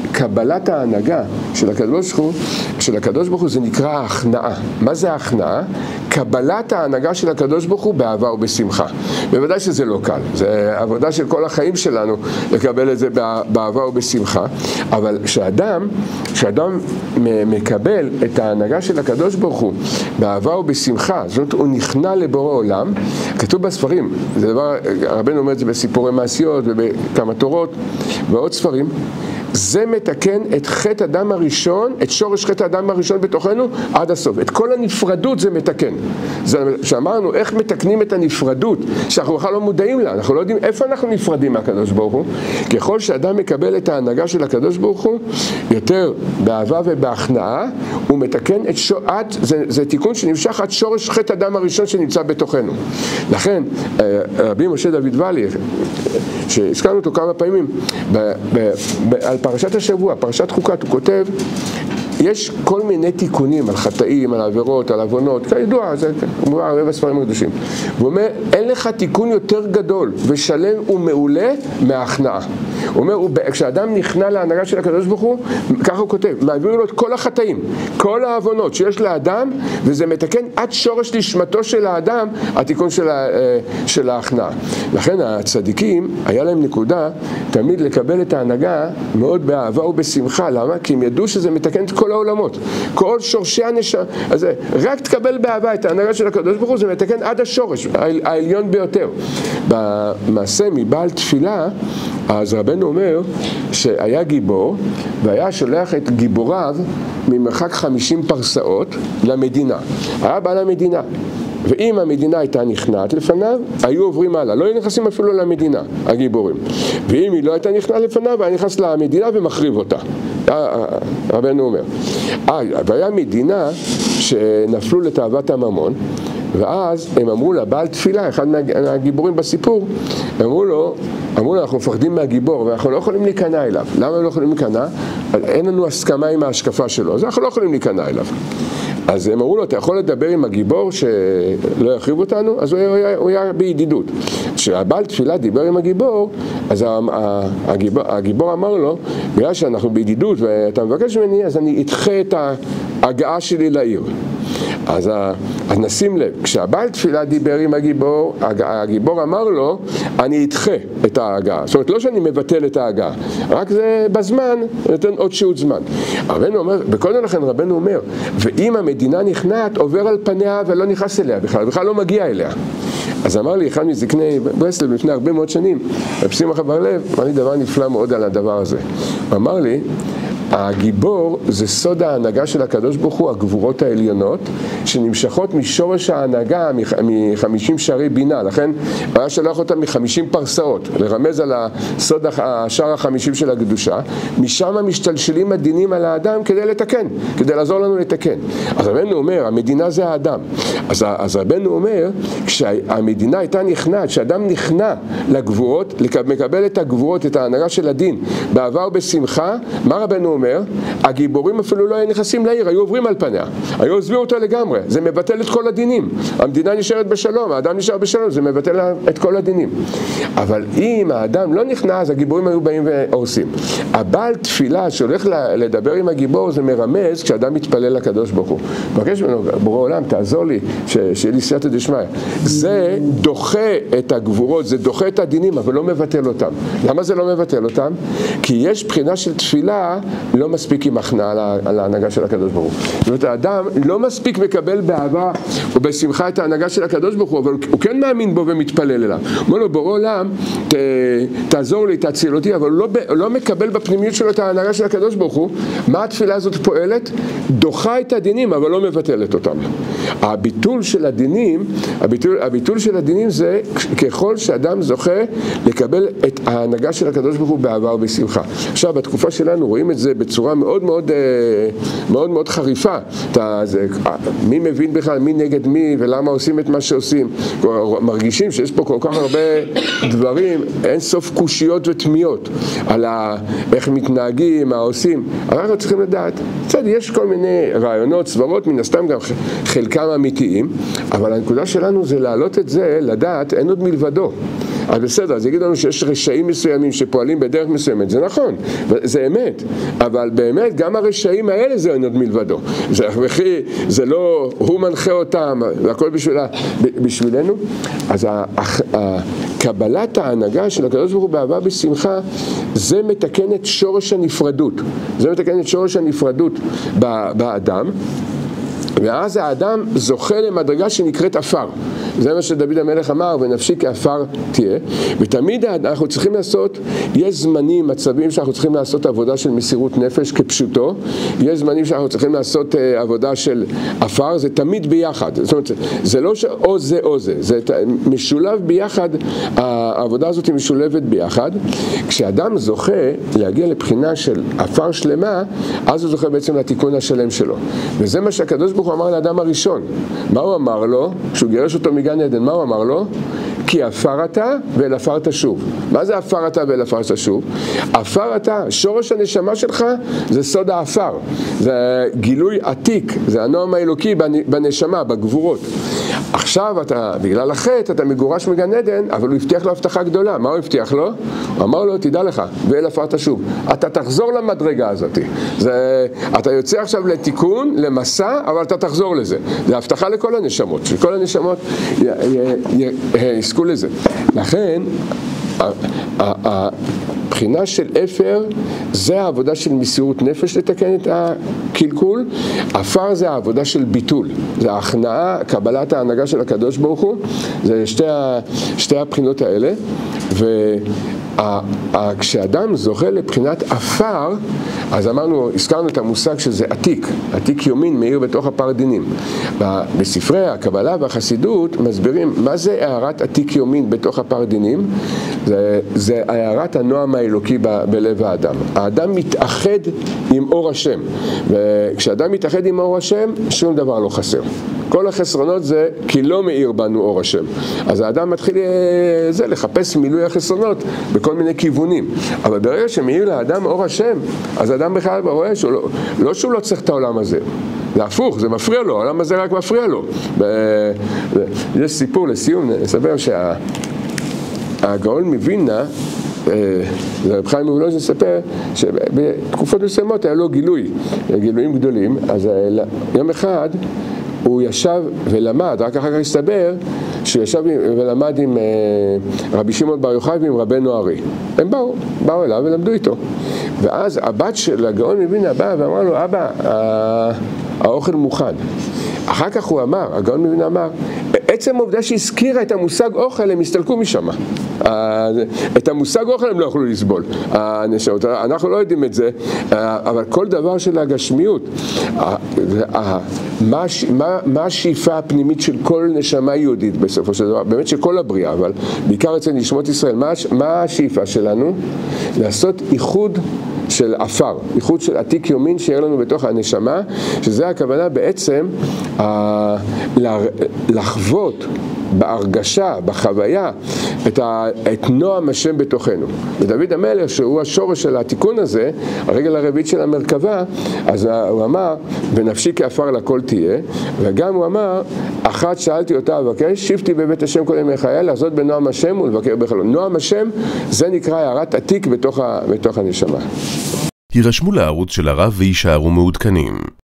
קבלת ההנהגה של הקדוש ברוך הוא, של הקדוש ברוך הוא זה נקרא ההכנעה. מה זה ההכנעה? קבלת ההנהגה של הקדוש ברוך הוא באהבה ובשמחה. בוודאי שזה לא קל, זה עבודה של כל החיים שלנו לקבל את זה באהבה ובשמחה, אבל כשאדם, כשאדם מקבל את ההנהגה של הקדוש ברוך הוא באהבה ובשמחה, זאת הוא נכנע לבורא עולם, כתוב בספרים, זה דבר, רבנו אומר את זה בסיפורי מעשיות ובכמה תורות ועוד ספרים, זה מתקן את חטא אדם הראשון, את שורש חטא אדם הראשון בתוכנו עד הסוף. את כל הנפרדות זה מתקן. זה שאמרנו איך מתקנים את הנפרדות, שאנחנו בכלל לא מודעים לה, אנחנו לא יודעים איפה אנחנו נפרדים מהקדוש ברוך הוא. ככל שאדם מקבל את ההנהגה של הקדוש ברוך הוא, יותר באהבה ובהכנעה, הוא מתקן את שורש, זה, זה תיקון שנמשך עד שורש חטא אדם הראשון שנמצא בתוכנו. לכן, רבי משה דוד ואלי, שהזכרנו אותו כמה פעמים, ב, ב, ב, על פרשת השבוע, פרשת חוקת, הוא כותב, יש כל מיני תיקונים על חטאים, על עבירות, על עוונות, כידוע, זה אומר הרבה בספרים הקדושים. הוא אומר, אין לך תיקון יותר גדול ושלם ומעולה מההכנעה. הוא אומר, כשאדם נכנע להנהגה של הקדוש ברוך הוא, ככה הוא כותב, מעביר לו את כל החטאים, כל העוונות שיש לאדם, וזה מתקן עד שורש נשמתו של האדם, התיקון של, של ההכנעה. לכן הצדיקים, היה להם נקודה, תמיד לקבל את ההנהגה מאוד באהבה ובשמחה. למה? כי הם ידעו שזה מתקן את כל העולמות, כל שורשי הנשמה. אז רק תקבל באהבה את ההנהגה של הקדוש ברוך הוא, זה מתקן עד השורש, העליון ביותר. במעשה מבעל תפילה, אז רבנו אומר שהיה גיבור, והיה שולח את גיבוריו ממרחק חמישים פרסאות למדינה. היה בא למדינה. ואם המדינה הייתה נכנעת לפניו, היו עוברים הלאה, לא היו נכנסים אפילו למדינה, הגיבורים. ואם היא לא הייתה נכנעת לפניו, היה נכנס למדינה ומחריב אותה. רבנו אומר. אה, והיה מדינה שנפלו לתאוות הממון, ואז הם אמרו לה, בעל תפילה, אחד מהגיבורים בסיפור, אמרו לו, אמרו לו, אנחנו מפחדים מהגיבור, ואנחנו לא יכולים להיכנע אליו. למה לא יכולים להיכנע? אין לנו הסכמה עם ההשקפה שלו, אז אנחנו לא יכולים להיכנע אליו. אז הם אמרו לו, אתה יכול לדבר עם הגיבור שלא יחריב אותנו? אז הוא היה, הוא היה בידידות. כשהבעל תפילה דיבר עם הגיבור, אז הגיבור, הגיבור אמר לו, בגלל שאנחנו בידידות ואתה מבקש ממני, אז אני אדחה את ההגעה שלי לעיר. אז, אז נשים לב, כשהבעל תפילה דיבר עם הגיבור, הגיבור אמר לו, אני אדחה את ההגעה. זאת אומרת, לא שאני מבטל את ההגעה, רק זה בזמן, נותן עוד שהות זמן. רבנו אומר, בקודם לכן רבנו אומר, ואם המדינה נכנעת, עובר על פניה ולא נכנס אליה בכלל, בכלל לא מגיע אליה. אז אמר לי אחד מזקני ברסלב לפני הרבה מאוד שנים, רב שמחה בר לב, אמר לי דבר נפלא מאוד על הדבר הזה. הוא אמר לי, הגיבור זה סוד ההנהגה של הקדוש ברוך הוא, הגבורות העליונות, שנמשכות משורש ההנהגה מחמישים שערי בינה. לכן היה שלח אותה מחמישים פרסאות, לרמז על הסוד השער החמישים של הקדושה. משם משתלשלים הדינים על האדם כדי לתקן, כדי לעזור לנו לתקן. אז רבנו אומר, המדינה זה האדם. אז, אז רבנו אומר, כשהמדינה הייתה נכנעת, כשאדם נכנע לגבורות, מקבל את הגבורות, את ההנהגה של הדין, באהבה ובשמחה, מה רבנו אומר? אומר, הגיבורים אפילו לא היו נכנסים לעיר, היו עוברים על פניה, היו עוזבים אותה לגמרי, זה מבטל את כל הדינים. המדינה נשארת בשלום, האדם נשאר בשלום, זה מבטל את כל הדינים. אבל אם האדם לא נכנס, הגיבורים היו באים והורסים. הבעל תפילה שהולך לדבר עם הגיבור, זה מרמז כשאדם מתפלל לקדוש ברוך הוא. מבקש ממנו, בורא עולם, תעזור לי, שיהיה לי סייעתא דשמיא. זה דוחה את הגבורות, זה דוחה את הדינים, אבל לא מבטל אותם. למה זה לא מבטל אותם? כי יש בחינה של תפילה לא מספיק עם הכנעה על ההנהגה של הקדוש ברוך הוא. זאת אומרת, האדם לא מספיק מקבל באהבה ובשמחה את ההנהגה של הקדוש ברוך הוא, אבל הוא כן מאמין בו ומתפלל אליו. אומר לו, בורא עולם, ת, תעזור לי, תציל אותי, אבל לא, לא מקבל בפנימיות שלו את ההנהגה של הקדוש ברוך הוא. מה התפילה הזאת פועלת? דוחה את הדינים, אבל לא מבטלת אותם. הביטול של הדינים, הביטול, הביטול של הדינים זה ככל שאדם זוכה לקבל את ההנהגה של הקדוש ברוך הוא באהבה ובשמחה. עכשיו, בתקופה שלנו רואים את זה בצורה מאוד מאוד מאוד מאוד חריפה. אתה, זה, מי מבין בכלל מי נגד מי ולמה עושים את מה שעושים? מרגישים שיש פה כל כך הרבה דברים, אין סוף קושיות ותמיות על ה, איך מתנהגים, מה עושים. אנחנו צריכים לדעת, צד, יש כל מיני רעיונות, סברות, מן הסתם גם חלקם אמיתיים, אבל הנקודה שלנו זה להעלות את זה, לדעת, אין עוד מלבדו. אז בסדר, אז יגידו לנו שיש רשעים מסוימים שפועלים בדרך מסוימת, זה נכון, זה אמת, אבל באמת גם הרשעים האלה זה אין עוד מלבדו. זה, זה לא, הוא מנחה אותם, והכל בשבילה, בשבילנו. אז קבלת ההנהגה של הקדוש ברוך הוא באהבה בשמחה, זה מתקן את שורש הנפרדות. זה מתקן את שורש הנפרדות באדם, ואז האדם זוכה למדרגה שנקראת אפר. זה מה שדוד המלך אמר, ונפשי כאפר תהיה. ותמיד אנחנו צריכים לעשות, יש זמנים, מצבים שאנחנו צריכים לעשות עבודה של מסירות נפש כפשוטו, יש זמנים שאנחנו צריכים לעשות עבודה של אפר, זה תמיד ביחד. זאת אומרת, זה לא או זה או זה, זה משולב ביחד, העבודה הזאת היא משולבת ביחד. כשאדם זוכה להגיע לבחינה של אפר שלמה, אז הוא זוכה בעצם לתיקון השלם שלו. וזה מה שהקדוש ברוך הוא אמר לאדם הראשון. מה הוא אמר לו? כשהוא גירש אותו מגן עדן, מה הוא אמר לו? כי אפר אתה ואל אפר תשוב. מה זה אפר אתה ואל אפר תשוב? אפר אתה, שורש הנשמה שלך זה סוד האפר. זה גילוי עתיק, זה הנועם האלוקי בנשמה, בגבורות. עכשיו אתה, בגלל החטא, אתה מגורש מגן עדן, אבל הוא הבטיח לו הבטחה גדולה. מה הוא הבטיח לו? הוא אמר לו, תדע לך, ואל אפר תשוב. אתה תחזור למדרגה הזאת. זה, אתה יוצא עכשיו לתיקון, למסע, אבל אתה תחזור לזה. זה הבטחה לכל הנשמות, שכל הנשמות יזכו לזה. לכן, הבחינה של אפר זה העבודה של מסירות נפש לתקן את הקלקול. אפר זה העבודה של ביטול, זה ההכנעה, קבלת ההנהגה של הקדוש ברוך הוא. זה שתי, שתי הבחינות האלה. וכשאדם זוכה לבחינת אפר, אז אמרנו, הזכרנו את המושג שזה עתיק, עתיק יומין מאיר בתוך הפרדינים. בספרי הקבלה והחסידות מסבירים מה זה הערת עתיק יומין בתוך הפרדינים. זה, זה הערת הנועם האלוקי ב, בלב האדם. האדם מתאחד עם אור השם, וכשאדם מתאחד עם אור השם, שום דבר לא חסר. כל החסרונות זה כי לא מאיר בנו אור השם. אז האדם מתחיל זה, לחפש מילוי החסרונות בכל מיני כיוונים. אבל ברגע שמאיר לאדם אור השם, אז האדם בכלל רואה שהוא לא, לא שהוא לא צריך את העולם הזה. זה הפוך, זה מפריע לו, העולם הזה רק מפריע לו. יש סיפור לסיום, נספר שהגאון מווילנה, רב חיים מוולוז'ין מספר שבתקופות מסוימות היה לו גילוי, גילויים גדולים. אז יום אחד הוא ישב ולמד, רק אחר כך הסתבר שהוא ישב ולמד עם רבי שמעון בר יוחאי ועם רבנו ארי. הם באו, באו אליו ולמדו איתו. ואז הבת של הגאון מווילנה באה ואמרה לו, אבא, האוכל מוכן. אחר כך הוא אמר, הגאון מווילנה אמר, בעצם העובדה שהזכירה את המושג אוכל, הם הסתלקו משם. את המושג אוכל הם לא יכולו לסבול. אנחנו לא יודעים את זה, אבל כל דבר של הגשמיות, מה השאיפה הפנימית של כל נשמה יהודית בסופו של דבר? באמת שכל הבריאה, אבל בעיקר אצל נשמות ישראל, מה השאיפה שלנו? לעשות איחוד של אפר, איחוד של עתיק יומין שיהיה לנו בתוך הנשמה, שזה הכוונה בעצם לחוות בהרגשה, בחוויה, את, ה, את נועם השם בתוכנו. ודוד המלך, שהוא השורש של התיקון הזה, הרגל הרביעית של המרכבה, אז הוא אמר, ונפשי כאפר לכל תהיה, וגם הוא אמר, אחת שאלתי אותה אבקש, שבתי בבית השם כל ימי חיי, לעשות בנועם השם ולבקר בחלום. נועם השם, זה נקרא הערת עתיק בתוך, ה, בתוך הנשמה. הירשמו לערוץ של הרב ויישארו מעודכנים.